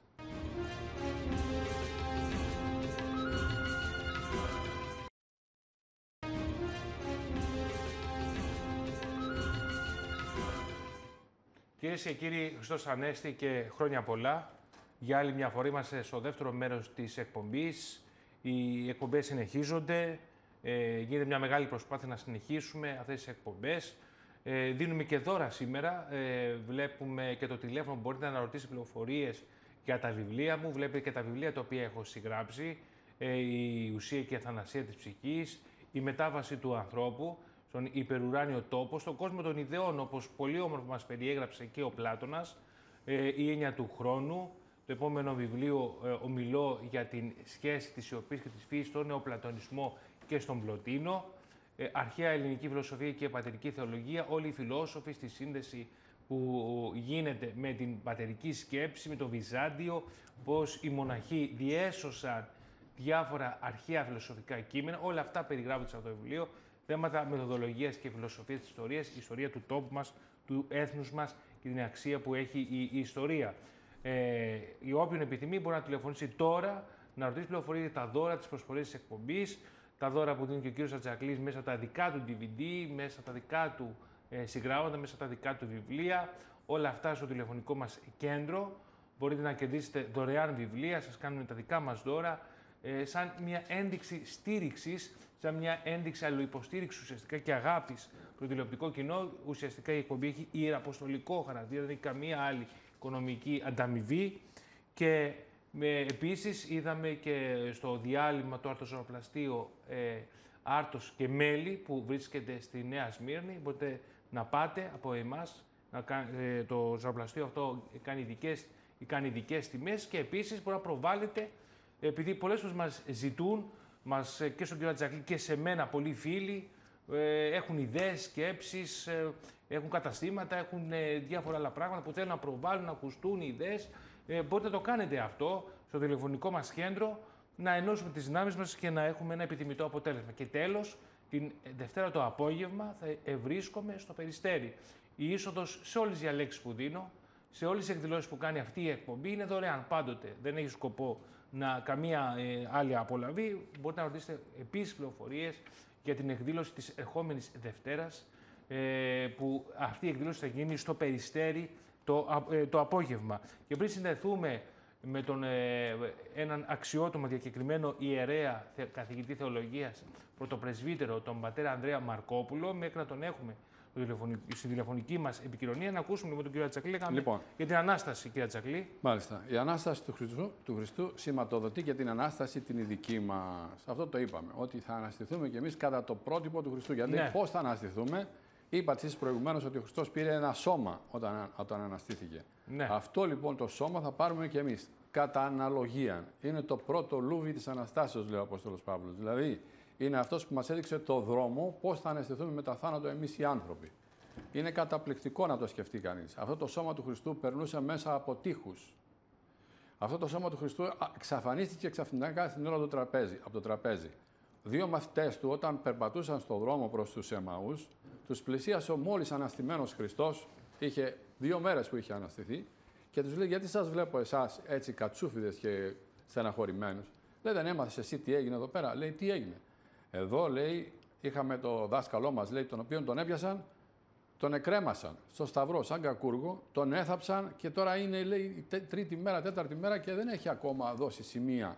Κυρίες και κύριοι, Χριστός Ανέστη και χρόνια πολλά. Για άλλη μια φορά είμαστε στο δεύτερο μέρος της εκπομπής. Οι εκπομπές συνεχίζονται. Ε, γίνεται μια μεγάλη προσπάθεια να συνεχίσουμε αυτές τις εκπομπές. Ε, δίνουμε και δώρα σήμερα. Ε, βλέπουμε και το τηλέφωνο. Μπορείτε να ρωτήσετε πληροφορίες για τα βιβλία μου. Βλέπετε και τα βιβλία τα οποία έχω συγγράψει. Ε, η ουσία και η αθανασία της ψυχής. Η μετάβαση του ανθρώπου στον υπερουράνιο τόπο, στον κόσμο των ιδεών, όπως πολύ όμορφα μας περιέγραψε και ο Πλάτωνας, ε, η έννοια του χρόνου. Το επόμενο βιβλίο ε, ομιλώ για την σχέση της σιωπής και της φύσης στον νεοπλατωνισμό και στον Πλωτίνο. Ε, αρχαία ελληνική φιλοσοφία και πατερική θεολογία, όλοι οι φιλόσοφοι στη σύνδεση που γίνεται με την πατερική σκέψη, με το Βυζάντιο, πως οι μοναχοί διέσωσαν διάφορα αρχαία φιλοσοφικά κείμενα. Όλα αυτά περιγράφονται σε αυτό το βιβλίο. Θέματα μεθοδολογίας και φιλοσοφίας της ιστορίας, η ιστορία του τόπου μας, του έθνους μας και την αξία που έχει η, η ιστορία. Ε, η όποιον επιθυμεί μπορεί να τηλεφωνήσει τώρα, να ρωτήσει πληροφορίες για τα δώρα, τις προσφορές της εκπομπής, τα δώρα που δίνει και ο κύριος Ατζακλής μέσα από τα δικά του ντι βι ντι, μέσα από τα δικά του ε, συγγράμματα, μέσα από τα δικά του βιβλία. Όλα αυτά στο τηλεφωνικό μας κέντρο. Μπορείτε να κερδίσετε δωρεάν βιβλία, σας κάνουμε τα δικά μας δώρα, ε, σαν μια ένδειξη στήριξης, σαν μια ένδειξη αλληλοϊποστήριξης ουσιαστικά και αγάπης προς το τηλεοπτικό κοινό. Ουσιαστικά η εκπομπή έχει ιεραποστολικό χαρακτήρα, δεν έχει καμία άλλη οικονομική ανταμοιβή. Και με, επίσης είδαμε και στο διάλειμμα το αρτοζωοπλαστείο ε, Άρτος και Μέλη που βρίσκεται στη Νέα Σμύρνη. Μπορείτε να πάτε από εμάς, να, ε, το ζωοπλαστείο αυτό κάνει ειδικές, κάνει ειδικές τιμές και επίσης μπορεί να προβάλλετε, επειδή πολλές φορές μας ζητούν, μας, και στον κύριο Ατζακλή και σε μένα πολλοί φίλοι, ε, έχουν ιδέες, σκέψεις, ε, έχουν καταστήματα, έχουν ε, διάφορα άλλα πράγματα που θέλουν να προβάλλουν, να ακουστούν ιδέες. Ε, μπορείτε να το κάνετε αυτό στο τηλεφωνικό μας κέντρο, να ενώσουμε τις δυνάμεις μας και να έχουμε ένα επιθυμητό αποτέλεσμα. Και τέλος, την Δευτέρα το απόγευμα θα ευρίσκομαι στο Περιστέρι. Η είσοδος σε όλες τις διαλέξεις που δίνω, σε όλες τις εκδηλώσεις που κάνει αυτή η εκπομπή είναι δωρεάν πάντοτε. Δεν έχει σκοπό να καμία ε, άλλη απολαβή. Μπορείτε να ρωτήσετε επίσης πληροφορίες για την εκδήλωση της ερχόμενης Δευτέρας, ε, που αυτή η εκδήλωση θα γίνει στο Περιστέρι το, ε, το απόγευμα. Και πριν συνδεθούμε με τον, ε, έναν αξιότιμο διακεκριμένο ιερέα θε, καθηγητή θεολογίας, πρωτοπρεσβύτερο, τον πατέρα Ανδρέα Μαρκόπουλο, μέχρι να τον έχουμε στη τηλεφωνική μας επικοινωνία, να ακούσουμε με τον κύριο Ατζακλή λοιπόν, για την Ανάσταση, κύριε Ατζακλή. Μάλιστα. Η Ανάσταση του Χριστού, του Χριστού σηματοδοτεί και την Ανάσταση την ειδική μας. Αυτό το είπαμε, ότι θα αναστηθούμε κι εμείς κατά το πρότυπο του Χριστού. Γιατί ναι. Πώς θα αναστηθούμε? Είπατε εσείς προηγουμένως ότι ο Χριστός πήρε ένα σώμα όταν, όταν αναστήθηκε. Ναι. Αυτό λοιπόν το σώμα θα πάρουμε κι εμείς. Κατά αναλογία. Είναι το πρώτο λούβι της Αναστάσεως, λέει ο Απόστολος Παύλος. Δηλαδή, είναι αυτός που μας έδειξε το δρόμο πώς θα αναστηθούμε μετά θάνατο εμείς οι άνθρωποι. Είναι καταπληκτικό να το σκεφτεί κανείς. Αυτό το σώμα του Χριστού περνούσε μέσα από τείχους. Αυτό το σώμα του Χριστού εξαφανίστηκε ξαφνικά στην ώρα του τραπέζι, από το τραπέζι. Δύο μαθητές του, όταν περπατούσαν στον δρόμο προς τους Εμαούς, τους πλησίασε ο μόλις αναστημένος Χριστός, είχε δύο μέρες που είχε αναστηθεί, και τους λέει: γιατί σας βλέπω εσάς έτσι κατσούφιδες και στεναχωρημένους? Λέει: δεν έμαθες εσύ τι έγινε εδώ πέρα? Λέει: τι έγινε? Εδώ, λέει, είχαμε το δάσκαλό μας, λέει, τον οποίο τον έπιασαν, τον εκρέμασαν στο σταυρό σαν κακούργο, τον έθαψαν και τώρα είναι, λέει, τρίτη μέρα, τέταρτη μέρα και δεν έχει ακόμα δώσει σημεία.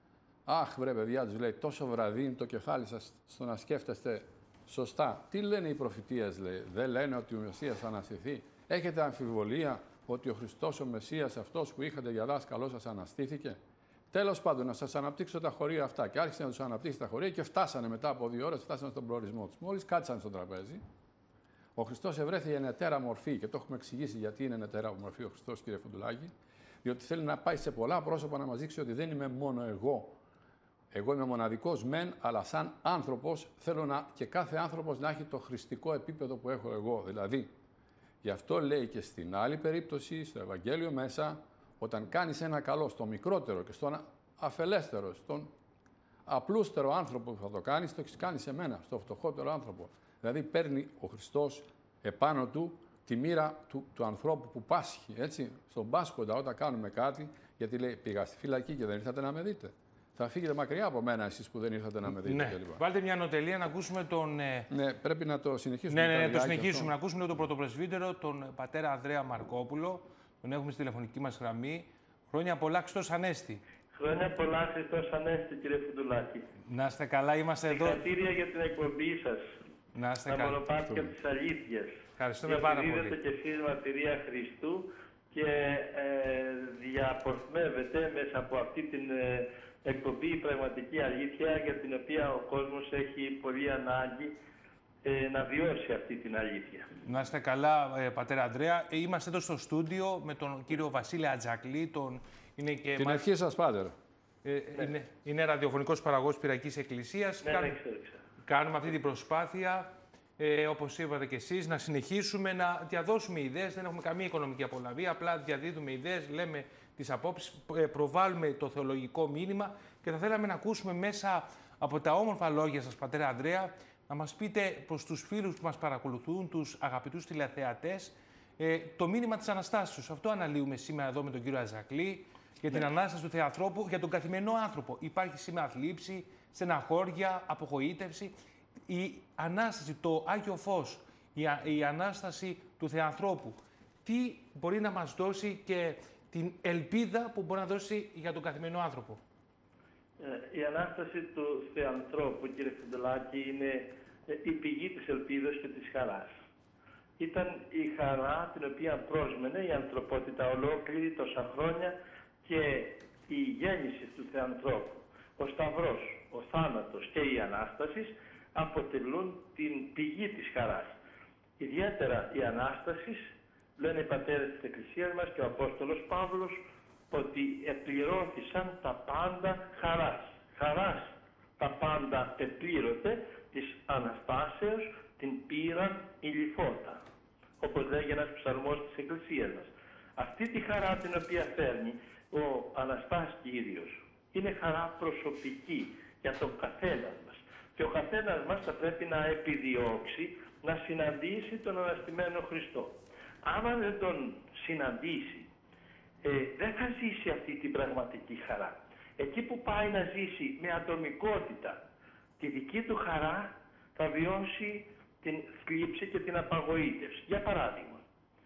Αχ, βρε παιδιά, τους λέει, τόσο βραδύ είναι το κεφάλι σας στο να σκέφτεστε σωστά. Τι λένε οι προφητείες, λέει? Δεν λένε ότι ο Μεσσίας θα αναστηθεί? Έχετε αμφιβολία ότι ο Χριστός ο Μεσσίας αυτός που είχατε για δάσκαλό σας αναστήθηκε? Τέλος πάντων, να σας αναπτύξω τα χωρία αυτά. Και άρχισε να τους αναπτύξει τα χωρία και φτάσανε μετά από δύο ώρες, φτάσανε στον προορισμό τους. Μόλις κάτσαν στο τραπέζι, ο Χριστός ευρέθη εν ετέρα μορφή. Και το έχουμε εξηγήσει γιατί είναι εν ετέρα μορφή ο Χριστός, κύριε Φουντουλάκη. Διότι θέλει να πάει σε πολλά πρόσωπα να μας δείξει ότι δεν είμαι μόνο εγώ. Εγώ είμαι μοναδικός μεν, αλλά σαν άνθρωπος θέλω να, και κάθε άνθρωπος να έχει το χριστικό επίπεδο που έχω εγώ. Δηλαδή, γι' αυτό λέει και στην άλλη περίπτωση, στο Ευαγγέλιο μέσα, όταν κάνεις ένα καλό στο μικρότερο και στον αφελέστερο, στον απλούστερο άνθρωπο που θα το κάνεις, το έχεις κάνει σε μένα, στο φτωχότερο άνθρωπο. Δηλαδή, παίρνει ο Χριστός επάνω του τη μοίρα του, του ανθρώπου που πάσχει, έτσι, στον πάσχοντα όταν κάνουμε κάτι, γιατί λέει πήγα στη φυλακή και δεν ήρθατε να με δείτε. Θα φύγετε μακριά από μένα εσείς που δεν ήρθατε να με δείτε. Ναι. κλπ. Βάλτε μια νοτελεία να ακούσουμε τον... Ναι, πρέπει να το συνεχίσουμε. Ναι, ναι, ναι, το συνεχίσουμε. Αυτό. Να ακούσουμε τον πρωτοπρεσβύτερο, τον πατέρα Ανδρέα Μαρκόπουλο. Τον έχουμε στη τηλεφωνική μας γραμμή. Χρόνια πολλά, Χριστός Ανέστη. Χρόνια πολλά, Χριστός Ανέστη, κύριε Φουντουλάκη. Να είστε καλά, είμαστε εδώ. Συγχαρητήρια για την εκπομπή σας. Να είστε καλά. Τα μονοπάτια της αλήθειας. Ευχαριστούμε πάρα πολύ. Δίδετε και εσείς μαρτυρία Χριστού και ε, διαπορθμεύετε μέσα από αυτή την ε, εκπομπή η πραγματική αλήθεια για την οποία ο κόσμος έχει πολύ ανάγκη ε, να βιώσει αυτή την αλήθεια. Να είστε καλά, ε, πατέρα Ανδρέα. Ε, είμαστε εδώ στο στούντιο με τον κύριο Βασίλη Ατζακλή. Τον... Είναι και την μας... ευχή σας, πάτερ. Ε, ναι. είναι, είναι ραδιοφωνικός παραγωγός Πυριακής Εκκλησίας. Ναι, Κάν... ναι, ξέρω, ξέρω. Κάνουμε αυτή την προσπάθεια, ε, όπως είπατε και εσείς, να συνεχίσουμε να διαδώσουμε ιδέες. Δεν έχουμε καμία οικονομική απολαβή, απλά διαδίδουμε ιδέες, λέμε τις απόψεις, προβάλλουμε το θεολογικό μήνυμα και θα θέλαμε να ακούσουμε μέσα από τα όμορφα λόγια σας, πατέρα Ανδρέα, να μας πείτε προς τους φίλους που μας παρακολουθούν, τους αγαπητούς τηλεθεατές, ε, το μήνυμα της Αναστάσεως. Αυτό αναλύουμε σήμερα εδώ με τον κύριο Ατζακλή, για την ναι. Ανάσταση του Θεανθρώπου, για τον καθημερινό άνθρωπο. Υπάρχει σήμερα θλίψη, στεναχώρια, απογοήτευση. Η Ανάσταση, το Άγιο Φως, η, η Ανάσταση του Θεανθρώπου, τι μπορεί να μας δώσει και την ελπίδα που μπορεί να δώσει για τον καθημερινό άνθρωπο. Ε, η Ανάσταση του Θεανθρώπου, κύριε Φουντουλάκη, είναι η πηγή της ελπίδας και της χαράς. Ήταν η χαρά την οποία πρόσμενε η ανθρωπότητα ολόκληρη τόσα χρόνια και η γέννηση του Θεανθρώπου. Ο Σταυρός, ο θάνατος και η Ανάσταση αποτελούν την πηγή της χαράς. Ιδιαίτερα η Ανάσταση, λένε οι πατέρες της Εκκλησίας μας και ο Απόστολος Παύλος, ότι επληρώθησαν τα πάντα χαράς. Χαράς τα πάντα επλήρωτε της Αναστάσεως την πήραν οι λιφώτα. Όπως λέγει ένας ψαλμός της Εκκλησίας μας. Αυτή τη χαρά την οποία φέρνει ο Αναστάς Κύριος είναι χαρά προσωπική για τον καθένα μας. Και ο καθένας μας θα πρέπει να επιδιώξει να συναντήσει τον αναστημένο Χριστό. Άμα δεν τον συναντήσει, ε, δεν θα ζήσει αυτή την πραγματική χαρά. Εκεί που πάει να ζήσει με ατομικότητα τη δική του χαρά, θα βιώσει την θλίψη και την απαγοήτευση. Για παράδειγμα,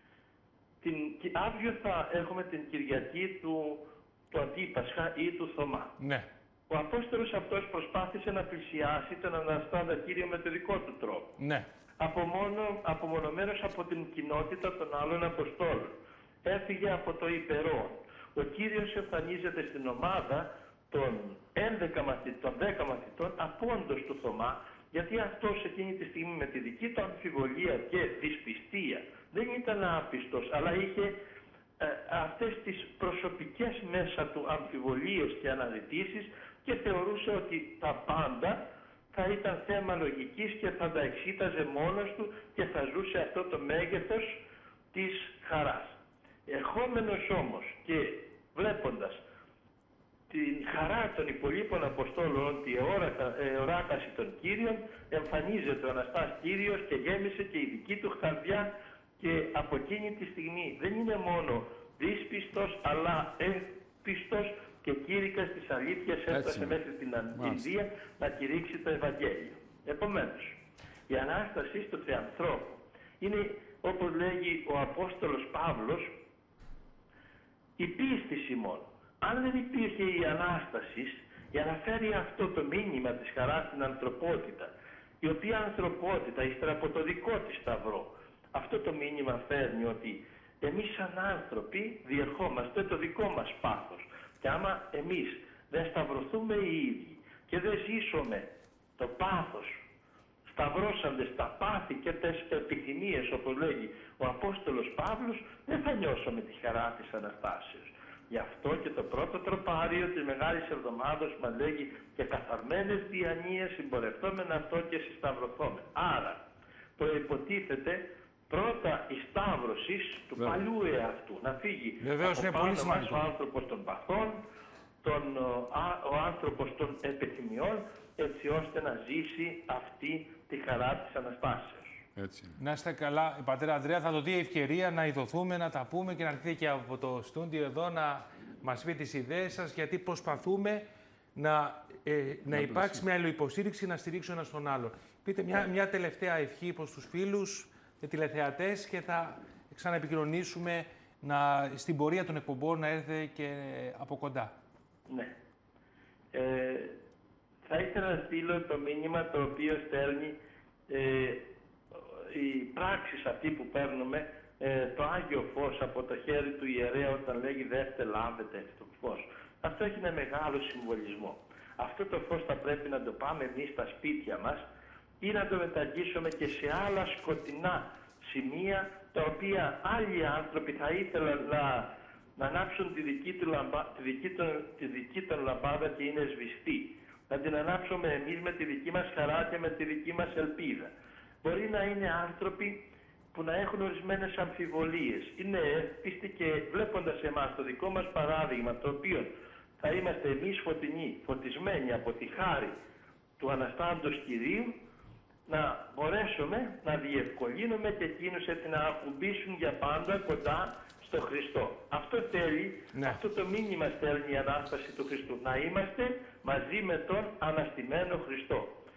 την, αύριο θα έχουμε την Κυριακή του, του Αντίπασχα ή του Θωμά. Ναι. Ο Απόστολος αυτός προσπάθησε να πλησιάσει τον Αναστάντα Κύριο με το δικό του τρόπο. Ναι. Από μόνο, απομονωμένος από την κοινότητα των άλλων Αποστόλων. Έφυγε από το υπερόν. Ο Κύριος εμφανίζεται στην ομάδα των έντεκα μαθητών, των δέκα μαθητών απόντος του Θωμά, γιατί αυτός εκείνη τη στιγμή με τη δική του αμφιβολία και δυσπιστία δεν ήταν άπιστος, αλλά είχε ε, αυτές τις προσωπικές μέσα του αμφιβολίες και αναζητήσεις και θεωρούσε ότι τα πάντα θα ήταν θέμα λογικής και θα τα εξήταζε μόνος του και θα ζούσε αυτό το μέγεθος της χαράς. Ερχόμενος όμως και βλέποντας την χαρά των υπολείπων Αποστόλων, τη εοράκαση των Κύριων, εμφανίζεται ο Αναστάς Κύριος και γέμισε και η δική του καρδιά και από εκείνη τη στιγμή δεν είναι μόνο δύσπιστος αλλά ευπιστός και κήρυκας της αλήθειας έφτασε μέχρι την Ινδία να κηρύξει το Ευαγγέλιο. Επομένως, η Ανάσταση του Θεανθρώπου είναι, όπως λέγει ο Απόστολος Παύλος, η πίστη ημών. Αν δεν υπήρχε η Ανάσταση για να φέρει αυτό το μήνυμα της χαράς στην ανθρωπότητα, η οποία ανθρωπότητα, ύστερα από το δικό της σταυρό, αυτό το μήνυμα φέρνει ότι εμείς σαν άνθρωποι διερχόμαστε το δικό μας πάθος. Και άμα εμείς δεν σταυρωθούμε οι ίδιοι και δεν ζήσουμε το πάθος, σταυρώσαντες τα πάθη και τις επιθυμίες, όπως λέγει ο Απόστολος Παύλος, δεν θα νιώσουμε τη χαρά της Αναστάσεως. Γι' αυτό και το πρώτο τροπάριο της Μεγάλης Εβδομάδος μας λέγει «και καθαρμένες διανοίες συμπορευτόμεν αυτό και συσταυρωθόμεν». Άρα, προϋποτίθεται πρώτα η σταύρωση του Βέβαια. παλιού εαυτού, να φύγει Βεβαίως, από είναι πάνω πολύ μας σημαντικό. ο άνθρωπος των παθών, τον, ο, ο άνθρωπος των επιθυμιών, έτσι ώστε να ζήσει αυτή τη χαρά της Αναστάσεως. Έτσι. Να είστε καλά. Η πατέρα Ανδρέα θα δοθεί η ευκαιρία να ειδωθούμε, να τα πούμε και να έρθει και από το στούντιο εδώ να μας πει τις ιδέες σας, γιατί προσπαθούμε να, ε, να, να υπάρξει μια αλληλοϊποστήριξη, να στηρίξω ένα τον άλλον. Πείτε μια, μια τελευταία ευχή προς τους φίλους, και τηλεθεατές και θα ξαναεπικοινωνήσουμε να, στην πορεία των εκπομπών να έρθει και από κοντά. Ναι. Ε, θα ήθελα να στείλω το μήνυμα το οποίο στέλνει ε, οι πράξεις αυτή που παίρνουμε, ε, το Άγιο Φως από το χέρι του ιερέα όταν λέγει «δεύτε λάβετε το φως». Αυτό έχει ένα μεγάλο συμβολισμό. Αυτό το φως θα πρέπει να το πάμε εμείς στα σπίτια μας ή να το μεταγγίσουμε και σε άλλα σκοτεινά σημεία τα οποία άλλοι άνθρωποι θα ήθελαν να, να ανάψουν τη δική, του λαμπά, τη, δική του, τη δική των λαμπάδα και είναι σβηστή. Να την ανάψουμε εμείς με τη δική μας χαρά και με τη δική μας ελπίδα. Μπορεί να είναι άνθρωποι που να έχουν ορισμένες αμφιβολίες. Είναι εύπιστοι και βλέποντας εμάς το δικό μας παράδειγμα, το οποίο θα είμαστε εμείς φωτεινοί, φωτισμένοι από τη χάρη του Αναστάντος Κυρίου, να μπορέσουμε να διευκολύνουμε και εκείνους έτσι να ακουμπήσουν για πάντα κοντά στο Χριστό. Αυτό θέλει, ναι. αυτό το μήνυμα στέλνει η Ανάσταση του Χριστού. Να είμαστε μαζί με τον αναστημένο Χριστό.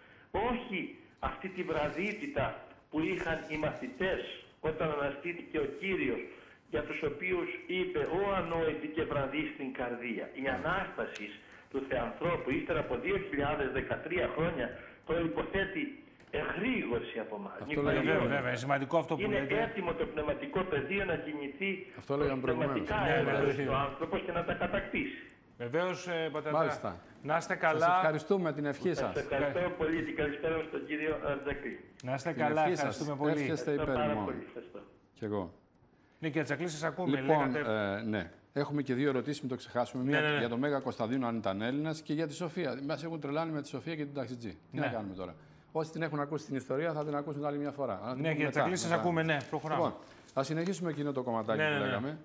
Όχι αυτή τη βραδύτητα που είχαν οι μαθητές όταν αναστήθηκε ο Κύριος, για τους οποίους είπε «Ω ανόητη και βραδύ στην καρδία». Η Ανάσταση του Θεανθρώπου ύστερα από δύο χιλιάδες δεκατρία χρόνια προϋποθέτει εγρήγορση από εμάς. Αυτό λέγαμε, βέβαια, σημαντικό αυτό που είναι λέτε. έτοιμο το πνευματικό πεδίο να κινηθεί πνευματικά ένταση ο άνθρωπος και να τα κατακτήσει. Βεβαίως, ε, πατέρα. Μάλιστα. Να είστε καλά. Σας ευχαριστούμε την ευχή σας. Σας ευχαριστώ πολύ και καλησπέρα στον κύριο Αρτζακλή. Να είστε την καλά, ευχαριστούμε πολύ. Εύχεστε υπέρημον. Κι εγώ. Ναι, και Αρτζακλή, σας ακούμε. Λοιπόν, λέγατε... ε, ναι. Έχουμε και δύο ερωτήσεις, μην το ξεχάσουμε. Μία ναι, ναι. για τον Μέγα Κωνσταντίνο, αν ήταν Έλληνας, και για τη Σοφία. Μας έχουν τρελάνει με τη Σοφία και την Ταξιτζή. Τι ναι. να κάνουμε τώρα. Όσοι την έχουν ακούσει στην ιστορία θα την ακούσουν άλλη μια φορά. Ναι, και Αρτζακλή, σας ακούμε, ναι. Προχωράμε. Λοιπόν, θα συνεχίσουμε εκείνο το κομματάκι ναι, που ναι, λέγαμε.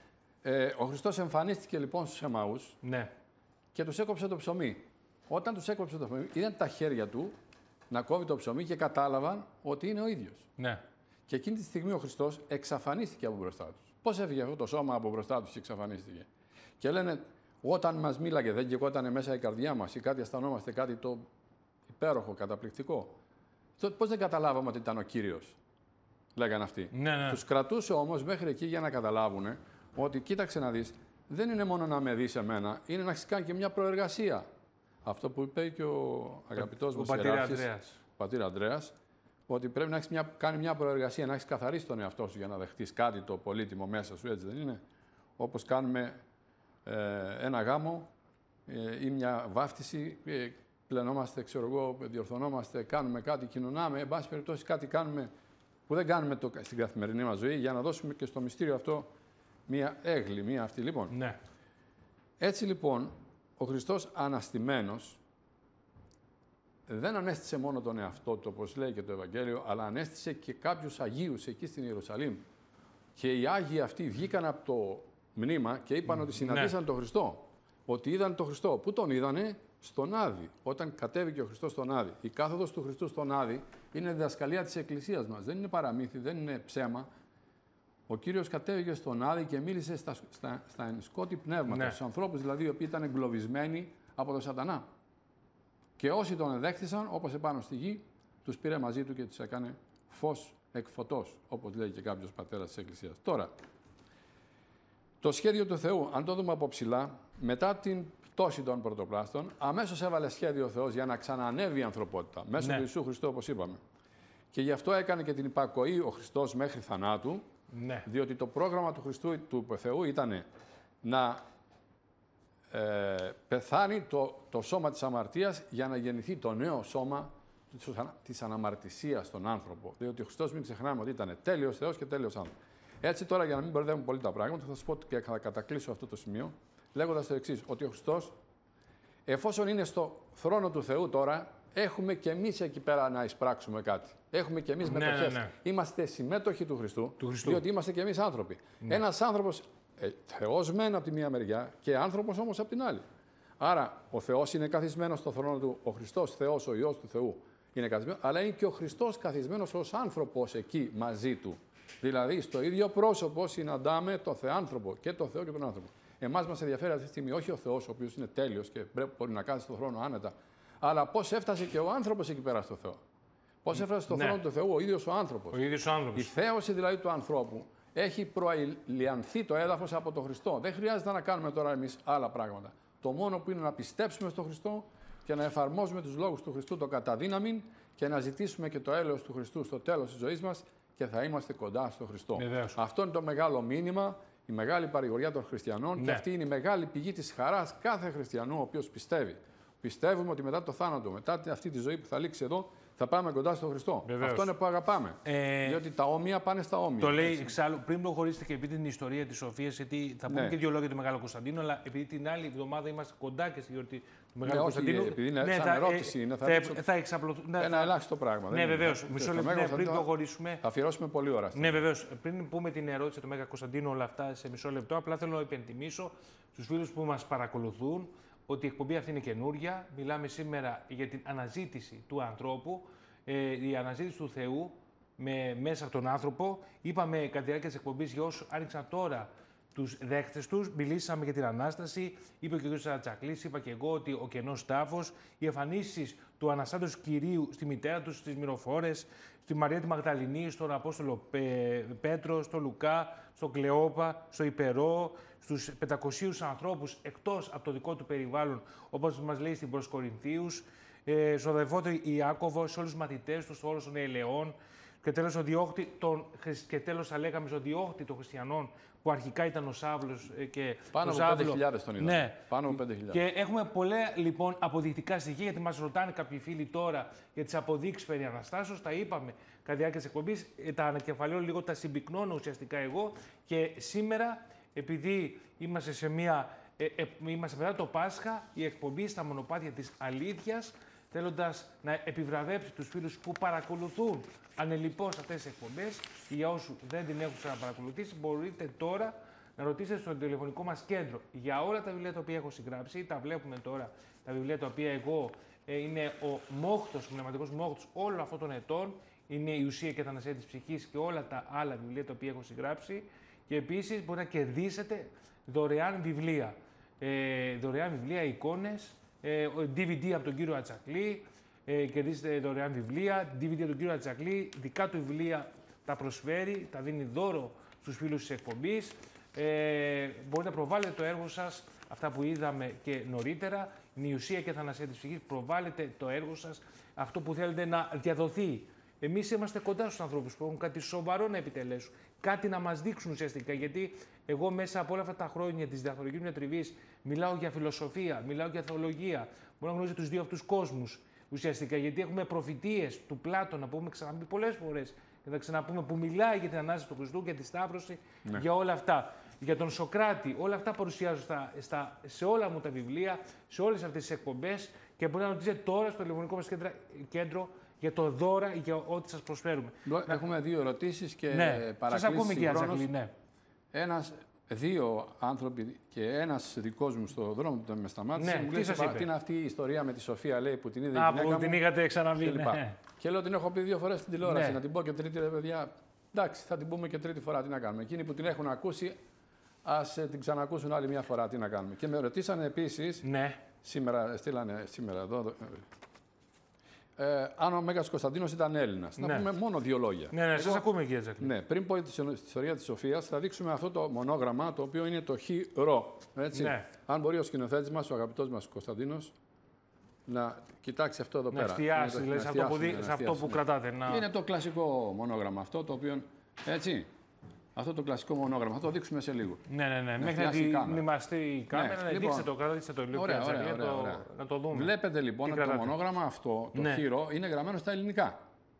Ε, ο Χριστός εμφανίστηκε λοιπόν στους Εμαούς ναι. και τους έκοψε το ψωμί. Όταν τους έκοψε το ψωμί, είδαν τα χέρια του να κόβει το ψωμί και κατάλαβαν ότι είναι ο ίδιος. Ναι. Και εκείνη τη στιγμή ο Χριστός εξαφανίστηκε από μπροστά τους. Πώς έφυγε αυτό το σώμα από μπροστά τους και εξαφανίστηκε. Και λένε, όταν μας μίλαγε, δεν γεγόταν μέσα η καρδιά μας ή κάτι αισθανόμαστε, κάτι το υπέροχο, καταπληκτικό. Πώς δεν καταλάβαμε ότι ήταν ο Κύριος, λέγανε αυτοί. Ναι, ναι. Τους κρατούσε όμως μέχρι εκεί για να καταλάβουν ότι, κοίταξε να δεις, δεν είναι μόνο να με δεις εμένα, είναι να έχεις κάνει και μια προεργασία. Αυτό που είπε και ο αγαπητός μας ιεράρχης, ο πατήρ Ανδρέας, ότι πρέπει να έχεις μια, κάνει μια προεργασία, να έχεις καθαρίσει τον εαυτό σου για να δεχτείς κάτι το πολύτιμο μέσα σου, έτσι δεν είναι. Όπως κάνουμε ε, ένα γάμο ε, ή μια βάφτιση, ε, πλενόμαστε, ξέρω εγώ, διορθωνόμαστε, κάνουμε κάτι, κοινωνάμε, εν πάση περιπτώσει κάτι κάνουμε που δεν κάνουμε το, στην καθημερινή μας ζωή, για να δώσουμε και στο μυστήριο αυτό μία έγκλη, μία αυτή. Λοιπόν, ναι. Έτσι λοιπόν, ο Χριστός αναστημένος δεν ανέστησε μόνο τον εαυτό του, όπως λέει και το Ευαγγέλιο, αλλά ανέστησε και κάποιους Αγίους εκεί στην Ιερουσαλήμ. Και οι Άγιοι αυτοί βγήκαν από το μνήμα και είπαν mm, ότι συναντήσαν ναι. τον Χριστό. Ότι είδαν τον Χριστό. Πού τον είδανε? Στον Άδη. Όταν κατέβηκε ο Χριστός στον Άδη. Η κάθοδος του Χριστού στον Άδη είναι διδασκαλία της Εκκλησίας μας. Δεν είναι παραμύθι, δεν είναι ψέμα. Ο Κύριος κατέβηκε στον Άδη και μίλησε στα, στα, στα ενσκότη πνεύματα. Ναι. Στους ανθρώπους δηλαδή οι οποίοι ήταν εγκλωβισμένοι από τον Σατανά. Και όσοι τον εδέχθησαν, όπως επάνω στη γη, τους πήρε μαζί του και τους έκανε φως εκ φωτός, όπως λέει και κάποιος πατέρας της Εκκλησίας. Τώρα, το σχέδιο του Θεού, αν το δούμε από ψηλά, μετά την πτώση των πρωτοπλάστων, αμέσως έβαλε σχέδιο ο Θεός για να ξανανεύει η ανθρωπότητα, μέσω ναι. του Ιησού Χριστού, όπως είπαμε. Και γι' αυτό έκανε και την υπακοή ο Χριστός μέχρι θανάτου, ναι. διότι το πρόγραμμα του Χριστού, του Θεού, ήταν να ε, πεθάνει το, το σώμα της αμαρτίας για να γεννηθεί το νέο σώμα της αναμαρτησίας στον άνθρωπο. Διότι ο Χριστός, μην ξεχνάμε ότι ήταν τέλειος Θεός και τέλειος άνθρωπος. Έτσι τώρα, για να μην μπερδεύουμε πολύ τα πράγματα, θα σας πω και θα κατακλείσω αυτό το σημείο, λέγοντας το εξής, ότι ο Χριστός, εφόσον είναι στο θρόνο του Θεού τώρα, έχουμε και εμείς εκεί πέρα να εισπράξουμε κάτι. Έχουμε και εμείς ναι, μετοχές. Ναι, ναι. Είμαστε συμμέτοχοι του Χριστού, του Χριστού. διότι είμαστε και εμείς άνθρωποι. Ναι. Ένας άνθρωπος, ε, Θεός μεν από τη μία μεριά και άνθρωπος όμως από την άλλη. Άρα, ο Θεός είναι καθισμένος στο θρόνο του, ο Χριστός Θεός, ο Υιός του Θεού είναι καθισμένος, αλλά είναι και ο Χριστός καθισμένος ως άνθρωπος εκεί μαζί του. Δηλαδή, στο ίδιο πρόσωπο συναντάμε τον Θεάνθρωπο και τον Θεό και τον άνθρωπο. Εμάς μας ενδιαφέρει αυτή τη στιγμή όχι ο Θεός, ο οποίος είναι τέλειος και μπορεί να κάθεται στον θρόνο άνετα, αλλά πώς έφτασε και ο άνθρωπος εκεί πέρα στο Θεό. Πώς έφτασε στον ναι. θρόνο του Θεού ο ίδιος ο άνθρωπος. Ο ίδιος ο άνθρωπος. Η θέωση δηλαδή του ανθρώπου έχει προηλιανθεί το έδαφος από τον Χριστό. Δεν χρειάζεται να κάνουμε τώρα εμείς άλλα πράγματα. Το μόνο που είναι να πιστέψουμε στον Χριστό και να εφαρμόζουμε τους λόγους του Χριστού το καταδύναμιν και να ζητήσουμε και το έλεος του Χριστού στο τέλος της ζωής μας και θα είμαστε κοντά στον Χριστό. Βεβαίως. Αυτό είναι το μεγάλο μήνυμα, η μεγάλη παρηγοριά των χριστιανών ναι. και αυτή είναι η μεγάλη πηγή της χαράς κάθε χριστιανού ο οποίος πιστεύει. Πιστεύουμε ότι μετά το θάνατο, μετά αυτή τη ζωή που θα λήξει εδώ, θα πάμε κοντά στον Χριστό. Βεβαίως. Αυτό είναι που αγαπάμε. Ε... Διότι τα όμοια πάνε στα όμοια. Το λέει εξάλλου, πριν προχωρήσετε και πει την ιστορία της Σοφίας, γιατί θα πούμε ναι. και δύο λόγια του Μεγάλου Κωνσταντίνου, αλλά επειδή την άλλη εβδομάδα είμαστε κοντά και στη γιορτή του Μεγάλου ναι, Κωνσταντίνου. Όχι, επειδή είναι ναι, σαν θα, ερώτηση, είναι, θα, θα, θα εξαπλωθούν. Ένα θα... ελάχιστο πράγμα. Ναι, βεβαίως. Μισό λεπτό ναι, πριν προχωρήσουμε. Θα αφιερώσουμε πολλή ώρα. Ναι, βεβαίως. Πριν πούμε την ερώτηση του Μέγα Κωνσταντίνου, όλα αυτά σε μισό λεπτό, απλά θέλω να υπενθυμίσω στους φίλους που μας παρακολουθούν ότι η εκπομπή αυτή είναι καινούρια. Μιλάμε σήμερα για την αναζήτηση του ανθρώπου, ε, η αναζήτηση του Θεού με, μέσα από τον άνθρωπο. Είπαμε κατά τη διάρκεια της εκπομπής για όσους άνοιξαν τώρα τους δέχτες τους, μιλήσαμε για την Ανάσταση, είπε ο κ. Τσακλής, είπα και εγώ ότι ο κενός τάφος, οι εμφανίσεις του Αναστάντος Κυρίου στη μητέρα του, στις Μυροφόρες, στη Μαρία τη Μαγδαληνή, στον Απόστολο Πέ, Πέτρο, στο Λουκά, στο Κλεόπα, στο Υπερό, στους πεντακοσίους ανθρώπους εκτός από το δικό του περιβάλλον, όπως μας λέει στην προς Κορινθίους, ε, στον αδερφό Ιάκωβο, σε όλους τους μαθητές του, στο όλο των ελαιών, και τέλος, ο διώχτη των, και τέλος θα λέγαμε στο διώχτη των χριστιανών, που αρχικά ήταν ο Σάβλος και πάνω το από πέντε χιλιάδες τον είδαμε. Ναι. Πάνω από πέντε χιλιάδες. Και έχουμε πολλά λοιπόν αποδεικτικά στοιχεία, γιατί μας ρωτάνε κάποιοι φίλοι τώρα για τις αποδείξεις περί Αναστάσεως. Τα είπαμε κατά τη διάρκεια της εκπομπής, τα ανακεφαλαίω λίγο, τα συμπυκνώνω ουσιαστικά εγώ. Και σήμερα, επειδή είμαστε σε μια. Ε, ε, είμαστε μετά το Πάσχα, η εκπομπή στα μονοπάτια της αλήθειας, θέλοντας να επιβραβεύσει τους φίλους που παρακολουθούν ανελιπώς αυτές τις εκπομπές, ή για όσους δεν την έχουν ξαναπαρακολουθήσει, μπορείτε τώρα να ρωτήσετε στο τηλεφωνικό μας κέντρο για όλα τα βιβλία τα οποία έχω συγγράψει. Τα βλέπουμε τώρα, τα βιβλία τα οποία εγώ ε, είναι ο μόχθος, ο πνευματικός μόχθος όλων αυτών των ετών. Είναι η ουσία και τα ανασία της ψυχής και όλα τα άλλα βιβλία τα οποία έχω συγγράψει. Και επίσης μπορείτε να κερδίσετε δωρεάν βιβλία. Ε, δωρεάν βιβλία, εικόνες, ε, ντι βι ντι από τον κύριο Ατσακλή. Ε, κερδίσετε δωρεάν βιβλία, ντι βι ντι από τον κύριο Ατσακλή, δικά του βιβλία τα προσφέρει, τα δίνει δώρο στους φίλους της εκπομπής. Ε, μπορείτε να προβάλλετε το έργο σας, αυτά που είδαμε και νωρίτερα, είναι η ουσία και θανασία της ψυχής, προβάλλετε το έργο σας, αυτό που θέλετε να διαδοθεί. Εμείς είμαστε κοντά στους ανθρώπους που έχουν κάτι σοβαρό να επιτελέσουν, κάτι να μας δείξουν ουσιαστικά, γιατί εγώ μέσα από όλα αυτά τα χρόνια της διαθρολογικής μου διατριβής μιλάω για φιλοσοφία, μιλάω για θεολογία, μπορώ να γνωρίζω τους δύο αυτούς κόσμους ουσιαστικά, γιατί έχουμε προφητείες του Πλάτωνα που έχουμε ξαναπεί πολλές φορές και θα ξαναπούμε, που μιλάει για την Ανάσταση του Χριστού, για τη Σταύρωση, ναι. για όλα αυτά. Για τον Σοκράτη, όλα αυτά παρουσιάζω στα, στα, σε όλα μου τα βιβλία, σε όλες αυτές τις εκπομπές και μπορείτε να ρωτήσετε τώρα στο τηλεφωνικό μας κέντρο για το δώρα, για ό,τι σας προσφέρουμε. Έχουμε δύο ερωτήσεις και ναι. παρακλήσεις. Σας ακούμε, κύριε Ατσακλή, ναι. Ένας, δύο άνθρωποι και ένας δικός μου στο δρόμο που με σταμάτησε. Ναι, μου τι λέει, σας είπε? τι είναι αυτή η ιστορία με τη Σοφία, λέει, που την είδε Α, η γυναίκα που την μου, είχατε ξαναβεί, και, ναι. και λέω την έχω πει δύο φορές στην τηλεόραση, ναι. να την πω και τρίτη, ρε παιδιά. Εντάξει, θα την πούμε και τρίτη φορά, τι να κάνουμε. Εκείνοι που την έχουν ακούσει, ας ε, την ξανακούσουν άλλη μια φορά, τι να κάνουμε. Και με ρωτήσανε επίσης, ναι. σήμερα, στείλανε σήμερα εδώ, ε, αν ο Μέγας Κωνσταντίνος ήταν Έλληνας. Ναι. Να πούμε μόνο δύο λόγια. Ναι, ναι, Εγώ, σας ακούμε, κύριε Ατσακλή. Ναι, πριν πω τη ιστορία της Σοφίας, θα δείξουμε αυτό το μονόγραμμα, το οποίο είναι το χ-ρο. Έτσι. Ναι. Αν μπορεί ο σκηνοθέτης μας, ο αγαπητός μας Κωνσταντίνος, να κοιτάξει αυτό εδώ να πέρα. Εστιάσει, δηλαδή, σε αυτό που, δι... σε αυτό που ναι. κρατάτε. Να... Είναι το κλασικό μονόγραμμα αυτό, το οποίο, έτσι, Αυτό το κλασικό μονόγραμμα. Θα το δείξουμε σε λίγο. Ναι, ναι, ναι. Να Μέχρι να φτιάσει η τη κάμερα. μνημαστεί η κάμερα, Ναι, να λοιπόν, δείξτε το, κρατήστε το λίγο ωραία, και ωραία, να ωραία, το, ωραία. να το δούμε. Βλέπετε λοιπόν Τι ότι το κρατάτε. μονόγραμμα αυτό, το Ναι. χείρο, είναι γραμμένο στα ελληνικά.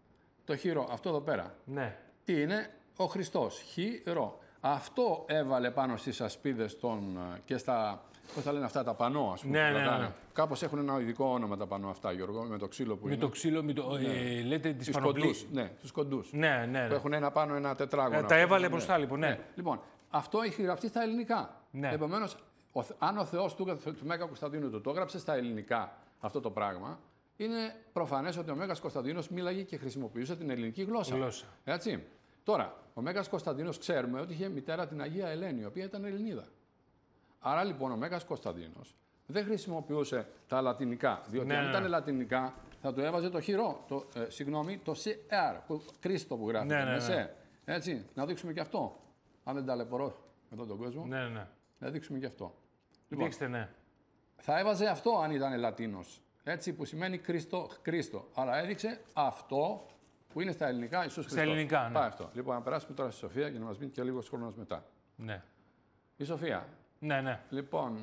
Το χείρο, αυτό εδώ πέρα. Ναι. Τι είναι? Ο Χριστός. Χείρο. Αυτό έβαλε πάνω στις ασπίδες των, και στα, πώς τα λένε αυτά, τα πανό, ας πούμε. Ναι, ναι, κρατάνε. ναι. Κάπως έχουν ένα ειδικό όνομα τα πανό αυτά, Γιώργο, με το ξύλο που Με είναι. το ξύλο, με το, ε, λέτε τις Τους πανοπλίες. κοντούς. Ναι, τους κοντούς. Ναι, ναι, Που ναι. έχουν ένα πάνω, ένα τετράγωνο. Ε, τα έβαλε μπροστά, λοιπόν, ναι. Λοιπόν, αυτό έχει γραφτεί στα ελληνικά. Ναι. Επομένως, ο, Θε- αν ο Θεός του, του Μέγα Κωνσταντίνου του το έγραψε στα ελληνικά αυτό το πράγμα, είναι προφανές ότι ο Μέγας Κωνσταντίνος μίλαγε και χρησιμοποιούσε την ελληνική γλώσσα. Γλώσσα. Έτσι. Τώρα, ο Μέγας Κωνσταντίνος ξέρουμε ότι είχε μητέρα την Αγία Ελένη, η οποία ήταν Ελληνίδα. Άρα λοιπόν ο Μέγας Κωνσταντίνος δεν χρησιμοποιούσε τα λατινικά, διότι Ναι, αν ναι, ήταν ναι. λατινικά θα του έβαζε το χειρό, το, ε, συγγνώμη, το σι αρ, που, Κρίστο που γράφεται Ναι, ναι, με ναι. σε. Έτσι, να δείξουμε και αυτό. Αν δεν ταλαιπωρώ εδώ τον κόσμο, Ναι, ναι. να δείξουμε και αυτό. Λοιπόν, Δείξτε, ναι. θα έβαζε αυτό αν ήταν Λατίνος. Έτσι, που σημαίνει Κρίστο, Κρίστο. Αλλά έδειξε αυτό που είναι στα ελληνικά, Ιησούς Χριστός. ελληνικά, ναι. Πάει αυτό. Λοιπόν, να περάσουμε τώρα στη Σοφία και να μας μείνει και λίγο χρόνο μετά. Ναι, Η Σοφία. ναι. ναι. Λοιπόν,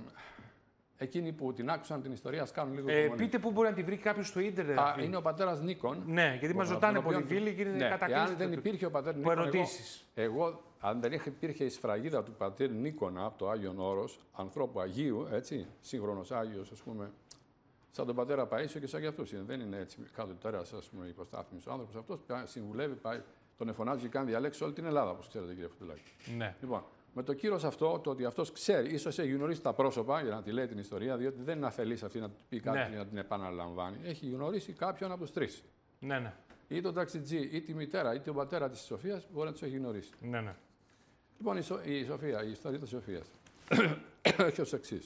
εκείνοι που την άκουσαν την ιστορία, ας κάνουν λίγο Ε, υπομονή. πείτε πού μπορεί να τη βρει κάποιο στο ίντερνετ. Α, αυτή. είναι ο πατέρας Νίκον. Ναι, γιατί μας τον ρωτάνε οποίο- πολλοί φίλοι και είναι ναι, κατακλείδη. εάν δεν υπήρχε ο πατέρ Νίκον, εγώ, ερωτήσεις. εγώ, αν δεν είχε- υπήρχε η σφραγίδα του πατέρ Νίκονα από το Άγιον Όρος, ανθρώπου Αγίου, έτσι, σύγχρονος Άγιος, ας πούμε, σαν τον πατέρα Παΐσιο και σαν και αυτούς είναι. Δεν είναι έτσι κάτω τέρας, ας πούμε, υποστάθμιος. Ο άνθρωπος αυτός πα- συμβουλεύει, πάει, τον εφωνάζει και κάνει διαλέξει όλη την Ελλάδα, όπως ξέρετε, κύριε Φωτουλάκη. Ναι. Λοιπόν, με το κύρος αυτό, το ότι αυτός ξέρει, ίσως έχει γνωρίσει τα πρόσωπα για να τη λέει την ιστορία, διότι δεν είναι αφελής αυτή να του πει κάτι Ναι. και να την επαναλαμβάνει. Έχει γνωρίσει κάποιον από τους τρεις. Ναι, ναι. Ή τον ταξιτζή, ή τη μητέρα, ή τον πατέρα της Σοφίας, μπορεί να τους έχει γνωρίσει. Ναι, ναι. Λοιπόν, η, Σο... η Σοφία, η ιστορία της Σοφίας έχει ως εξής.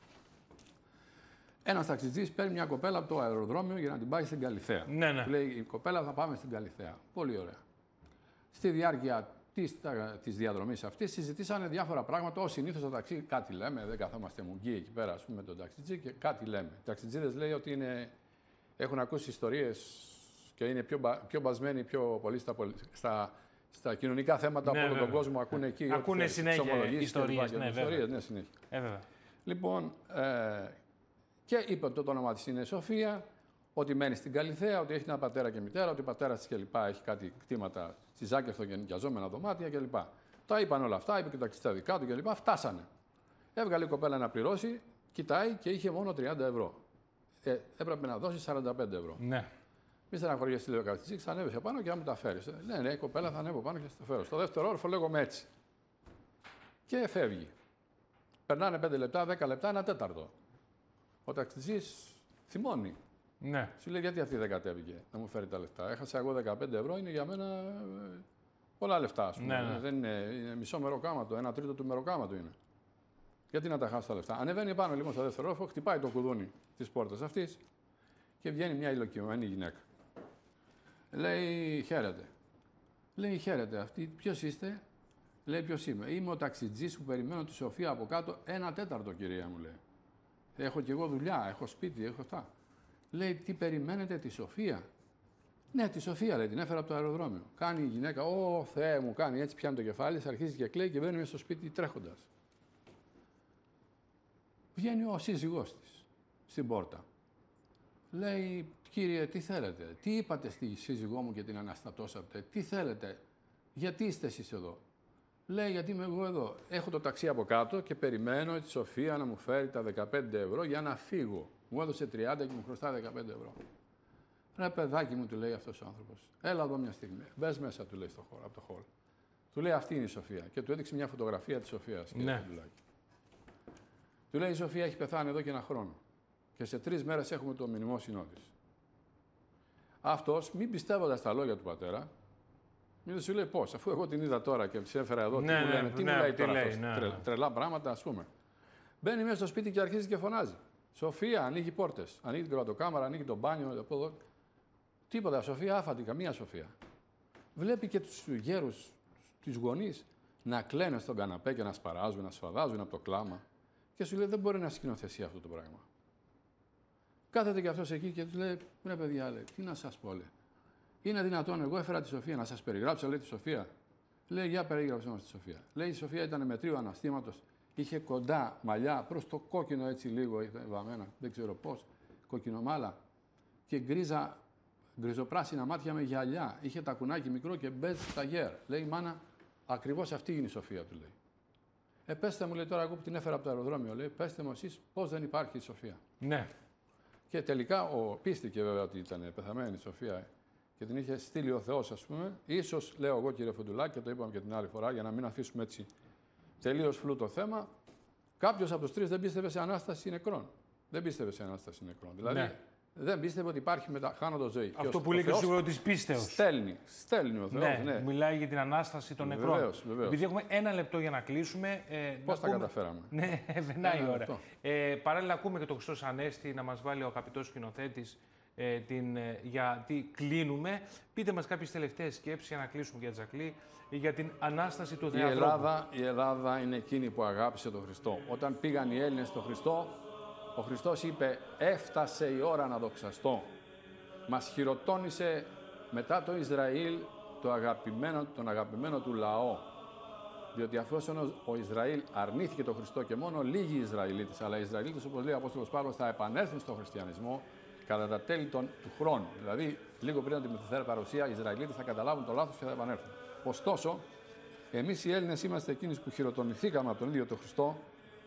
Ένας ταξιτζής παίρνει μια κοπέλα από το αεροδρόμιο για να την πάει στην Καλιθέα. Ναι, ναι. Του λέει η κοπέλα θα πάμε στην Καλιθέα. Πολύ ωραία. Στη διάρκεια της, τα- της διαδρομής αυτής συζητήσανε διάφορα πράγματα. Ως συνήθως το ταξί κάτι λέμε, δεν καθόμαστε μουγγί εκεί πέρα ας πούμε, με τον ταξιτζή και κάτι λέμε. Οι ταξιτζίδες λέει ότι είναι, έχουν ακούσει ιστορίες και είναι πιο, μπα- πιο μπασμένοι πιο πολύ στα, πολι- στα, στα κοινωνικά θέματα Ναι, από όλο τον βέβαια. κόσμο. Ακούνε εκεί. Ακούνε ό,τι θέλεις, συνέχεια εξομολογήσεις ιστορίες, κλπ. Και ναι, ιστορίες, βέβαια. ναι, συνέχεια. Ε, βέβαια. Λοιπόν, ε, και είπε ότι το όνομα της είναι Σοφία, ότι μένει στην Καλιθέα, ότι έχει ένα πατέρα και μητέρα, ότι ο πατέρας της κλπ. Έχει κάτι κτήματα στη Ζάκερθο και νοικιαζόμενα δωμάτια κλπ. Τα είπαν όλα αυτά, είπε και τα ταξιτά δικά του κλπ. Φτάσανε. Έβγαλε η κοπέλα να πληρώσει, κοιτάει και είχε μόνο τριάντα ευρώ. Ε, έπρεπε να δώσει σαράντα πέντε ευρώ. Ναι. Μη στεναχωριέσαι, λέει ο καρτιζή, ανέβησε πάνω και να μου τα φέρει. Ναι, ναι, η κοπέλα θα ανέβω πάνω και θα τα φέρω. Στο δεύτερο όροφο λέγομαι έτσι. Και φεύγει. Περνάνε πέντε λεπτά, δέκα λεπτά, ένα τέταρτο. Ο ταξιτζή θυμώνει. Ναι. Σου λέει γιατί αυτή δεν κατέβηκε να μου φέρει τα λεφτά. Έχασα εγώ δεκαπέντε ευρώ, είναι για μένα ε, πολλά λεφτά. Ας πούμε. Ναι, ναι. Δεν είναι, είναι μισό μεροκάματο, ένα τρίτο του μεροκάματο είναι. Γιατί να τα χάσω τα λεφτά. Ανεβαίνει πάνω λοιπόν στο δεύτερο όροφο, χτυπάει το κουδούνι τη πόρτα αυτή και βγαίνει μια ηλικιωμένη γυναίκα. Λέει χαίρετε. Λέει χαίρετε. Αυτή ποιο είστε. Λέει ποιο είμαι. Είμαι ο ταξιτζής που περιμένω τη Σοφία από κάτω ένα τέταρτο, κυρία μου λέει. Έχω κι εγώ δουλειά, έχω σπίτι, έχω αυτά. Λέει τι περιμένετε τη Σοφία. Ναι, τη Σοφία λέει, την έφερα από το αεροδρόμιο. Κάνει η γυναίκα, Ω Θεέ μου, κάνει έτσι, πιάνει το κεφάλι, αρχίζει και κλαίει και μπαίνει μέσα στο σπίτι τρέχοντας. Βγαίνει ο σύζυγός της στην πόρτα. Λέει, κύριε, τι θέλετε, τι είπατε στη σύζυγό μου και την αναστατώσατε, τι θέλετε, γιατί είστε εσείς εδώ. Λέει, γιατί είμαι εγώ εδώ. Έχω το ταξί από κάτω και περιμένω τη Σοφία να μου φέρει τα δεκαπέντε ευρώ για να φύγω. Μου έδωσε τριάντα και μου χρωστά δεκαπέντε ευρώ. Ρε παιδάκι μου, του λέει αυτός ο άνθρωπος. Έλα εδώ μια στιγμή. Μπες μέσα, του λέει στο χώρο, από το χώρο. Του λέει, αυτή είναι η Σοφία. Και του έδειξε μια φωτογραφία της Σοφίας. Ναι. Του λέει, η Σοφία έχει πεθάνει εδώ και ένα χρόνο. Και σε τρεις μέρες έχουμε το μνημόσυνό της. Αυτός, μην πιστεύοντας τα λόγια του πατέρα, μην σου λέει πώς, αφού εγώ την είδα τώρα και σε έφερα εδώ, Ναι, τι μου ναι, λένε, τι ναι, μου λέει τι τώρα λέει, αυτός, ναι, τρε- ναι. τρελά πράγματα, ας πούμε. Μπαίνει μέσα στο σπίτι και αρχίζει και φωνάζει. Σοφία, ανοίγει πόρτες, ανοίγει την κρεβατοκάμαρα, ανοίγει το μπάνιο, από εδώ. Τίποτα, Σοφία άφατη, καμία Σοφία. Βλέπει και τους γέρους, τους γονείς, να κλαίνουν στον καναπέ και να σπαράζουν, να σφαδάζουν από το κλάμα. Και σου λέει, δεν μπορεί να σκηνοθεσεί αυτό το πράγμα. Κάθεται και αυτός εκεί και του λέει, ρε παιδιά, λέει, τι να σας πω, λέει. Είναι δυνατόν, εγώ έφερα τη Σοφία, να σας περιγράψω, λέει, τη Σοφία. Λέει, για περίγραψε μας τη Σοφία. Λέει, η Σοφία ήταν μετρίου αναστήματος, είχε κοντά μαλλιά, προς το κόκκινο έτσι λίγο, ήταν βαμμένα, δεν ξέρω πώς, κοκκινομάλα και γκρίζα, γκριζοπράσινα μάτια με γυαλιά. Είχε τακουνάκι μικρό και μπέζ στα γέρ. Λέει, μάνα, ακριβώς αυτή είναι η Σοφία, του λέει. Ε, πέστε μου, λέει, τώρα εγώ που την έφερα από το αεροδρόμιο, λέει, πέστε μου εσείς πώς δεν υπάρχει η Σοφία. Ναι. Και τελικά ο, πίστηκε βέβαια ότι ήταν πεθαμένη η Σοφία και την είχε στείλει ο Θεός, ας πούμε. Ίσως, λέω εγώ, κύριε Φουντουλάκη, και το είπαμε και την άλλη φορά, για να μην αφήσουμε έτσι τελείως φλού το θέμα, κάποιος από τους τρεις δεν πίστευε σε ανάσταση νεκρών. Δεν πίστευε σε ανάσταση νεκρών. Δηλαδή, ναι. δεν πίστευε ότι υπάρχει μεταχάνοντο ζωή. Αυτό που λέει και ο σίγουρο της πίστεως. Στέλνει, στέλνει ο Θεός. Ναι, ναι. Μιλάει για την ανάσταση των νεκρών. Βεβαίως, βεβαίως. Επειδή έχουμε ένα λεπτό για να κλείσουμε. Ε, Πώς τα πούμε... καταφέραμε. Ναι, βενάει η ώρα. Ε, παράλληλα, ακούμε και τον Χριστός Ανέστη να μας βάλει ο αγαπητός σκηνοθέτης ε, την, ε, γιατί κλείνουμε. Πείτε μας κάποιες τελευταίες σκέψεις για να κλείσουμε για Τζακλή, για την ανάσταση του Θεού. Η Ελλάδα, η Ελλάδα είναι εκείνη που αγάπησε τον Χριστό. Όταν πήγαν οι Έλληνες στον Χριστό, ο Χριστός είπε, έφτασε η ώρα να δοξαστώ. Μας χειροτώνησε μετά το Ισραήλ το αγαπημένο, τον αγαπημένο του λαό. Διότι αφόσον ο Ισραήλ αρνήθηκε τον Χριστό και μόνο λίγοι Ισραηλίτες, αλλά οι Ισραηλίτες, όπως λέει ο Απόστολος Παύλος, θα επανέλθουν στον χριστιανισμό κατά τα τέλη των, του χρόνου. Δηλαδή, λίγο πριν από την Μεθυθέρα παρουσία, οι Ισραηλίτες θα καταλάβουν το λάθος και θα επανέλθουν. Ωστόσο, εμείς οι Έλληνες είμαστε εκείνοι που χειροτονηθήκαμε από τον ίδιο τον Χριστό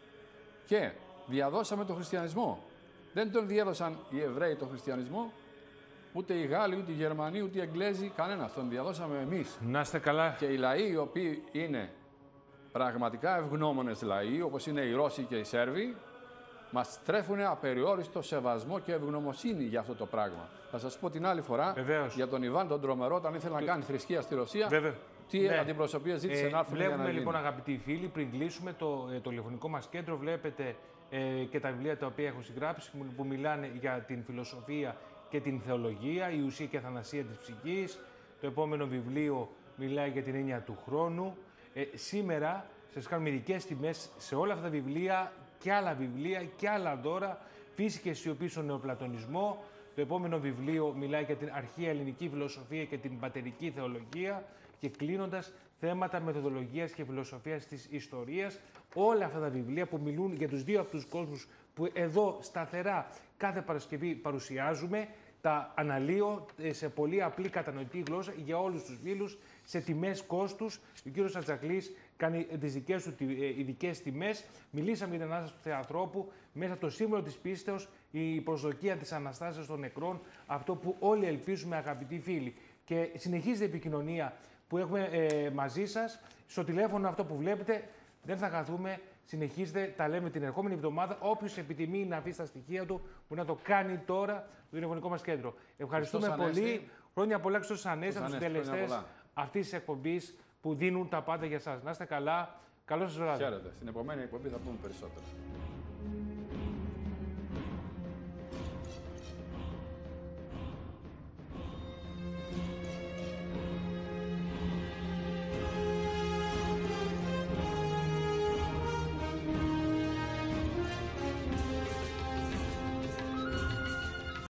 και διαδώσαμε τον χριστιανισμό. Δεν τον διέδωσαν οι Εβραίοι τον χριστιανισμό, ούτε οι Γάλλοι, ούτε οι Γερμανοί, ούτε οι Εγγλέζοι, κανένας. Τον διαδώσαμε εμείς. Να είστε καλά. Και οι λαοί οι οποίοι είναι πραγματικά ευγνώμονες λαοί, όπως είναι οι Ρώσοι και οι Σέρβοι, μας τρέφουν απεριόριστο σεβασμό και ευγνωμοσύνη για αυτό το πράγμα. Θα σας πω την άλλη φορά Βεβαίως. για τον Ιβάν τον Τρομερό, όταν ήθελε να κάνει θρησκεία στη Ρωσία. Βέβαια. Τι ναι. αντιπροσωπεία ζήτησε ε, να έρθουν. Βλέπουμε για να λοιπόν, γίνει. αγαπητοί φίλοι, πριν κλείσουμε το, το τηλεφωνικό μας κέντρο, βλέπετε ε, και τα βιβλία τα οποία έχω συγγράψει που μιλάνε για την φιλοσοφία και την θεολογία, η ουσία και αθανασία της ψυχής. Το επόμενο βιβλίο μιλάει για την έννοια του χρόνου. Ε, σήμερα σας κάνουμε ειδικές τιμές σε όλα αυτά τα βιβλία και άλλα βιβλία και άλλα δώρα. Φύση και σιωπή στον νεοπλατωνισμό. Το επόμενο βιβλίο μιλάει για την αρχαία ελληνική φιλοσοφία και την πατερική θεολογία. Και κλείνοντας, θέματα μεθοδολογίας και φιλοσοφίας της ιστορίας. Όλα αυτά τα βιβλία που μιλούν για τους δύο αυτούς κόσμους που εδώ σταθερά κάθε Παρασκευή παρουσιάζουμε, τα αναλύω σε πολύ απλή κατανοητή γλώσσα για όλους τους φίλους, σε τιμές κόστους. Ο κύριος Ατζακλής κάνει τις δικές του ειδικές τιμές. Μιλήσαμε για την Ανάσταση του Θεανθρώπου, μέσα από το σύμβολο της πίστεως, η προσδοκία της Αναστάσεως των νεκρών, αυτό που όλοι ελπίζουμε, αγαπητοί φίλοι. Και συνεχίζεται η επικοινωνία που έχουμε ε, μαζί σας, στο τηλέφωνο αυτό που βλέπετε. Δεν θα χαθούμε, συνεχίζετε, τα λέμε την ερχόμενη εβδομάδα. Όποιος επιθυμεί να αφήσει τα στοιχεία του, μπορεί να το κάνει τώρα στο τηλεφωνικό μας κέντρο. Ευχαριστούμε Χριστός πολύ. Ανέστη. Χρόνια πολλά Χριστός Ανέστη, από τους συντελεστές αυτής της εκπομπής που δίνουν τα πάντα για σας. Να είστε καλά. Καλό σας βράδυ. Χαίρετε. Στην επόμενη εκπομπή θα πούμε περισσότερο.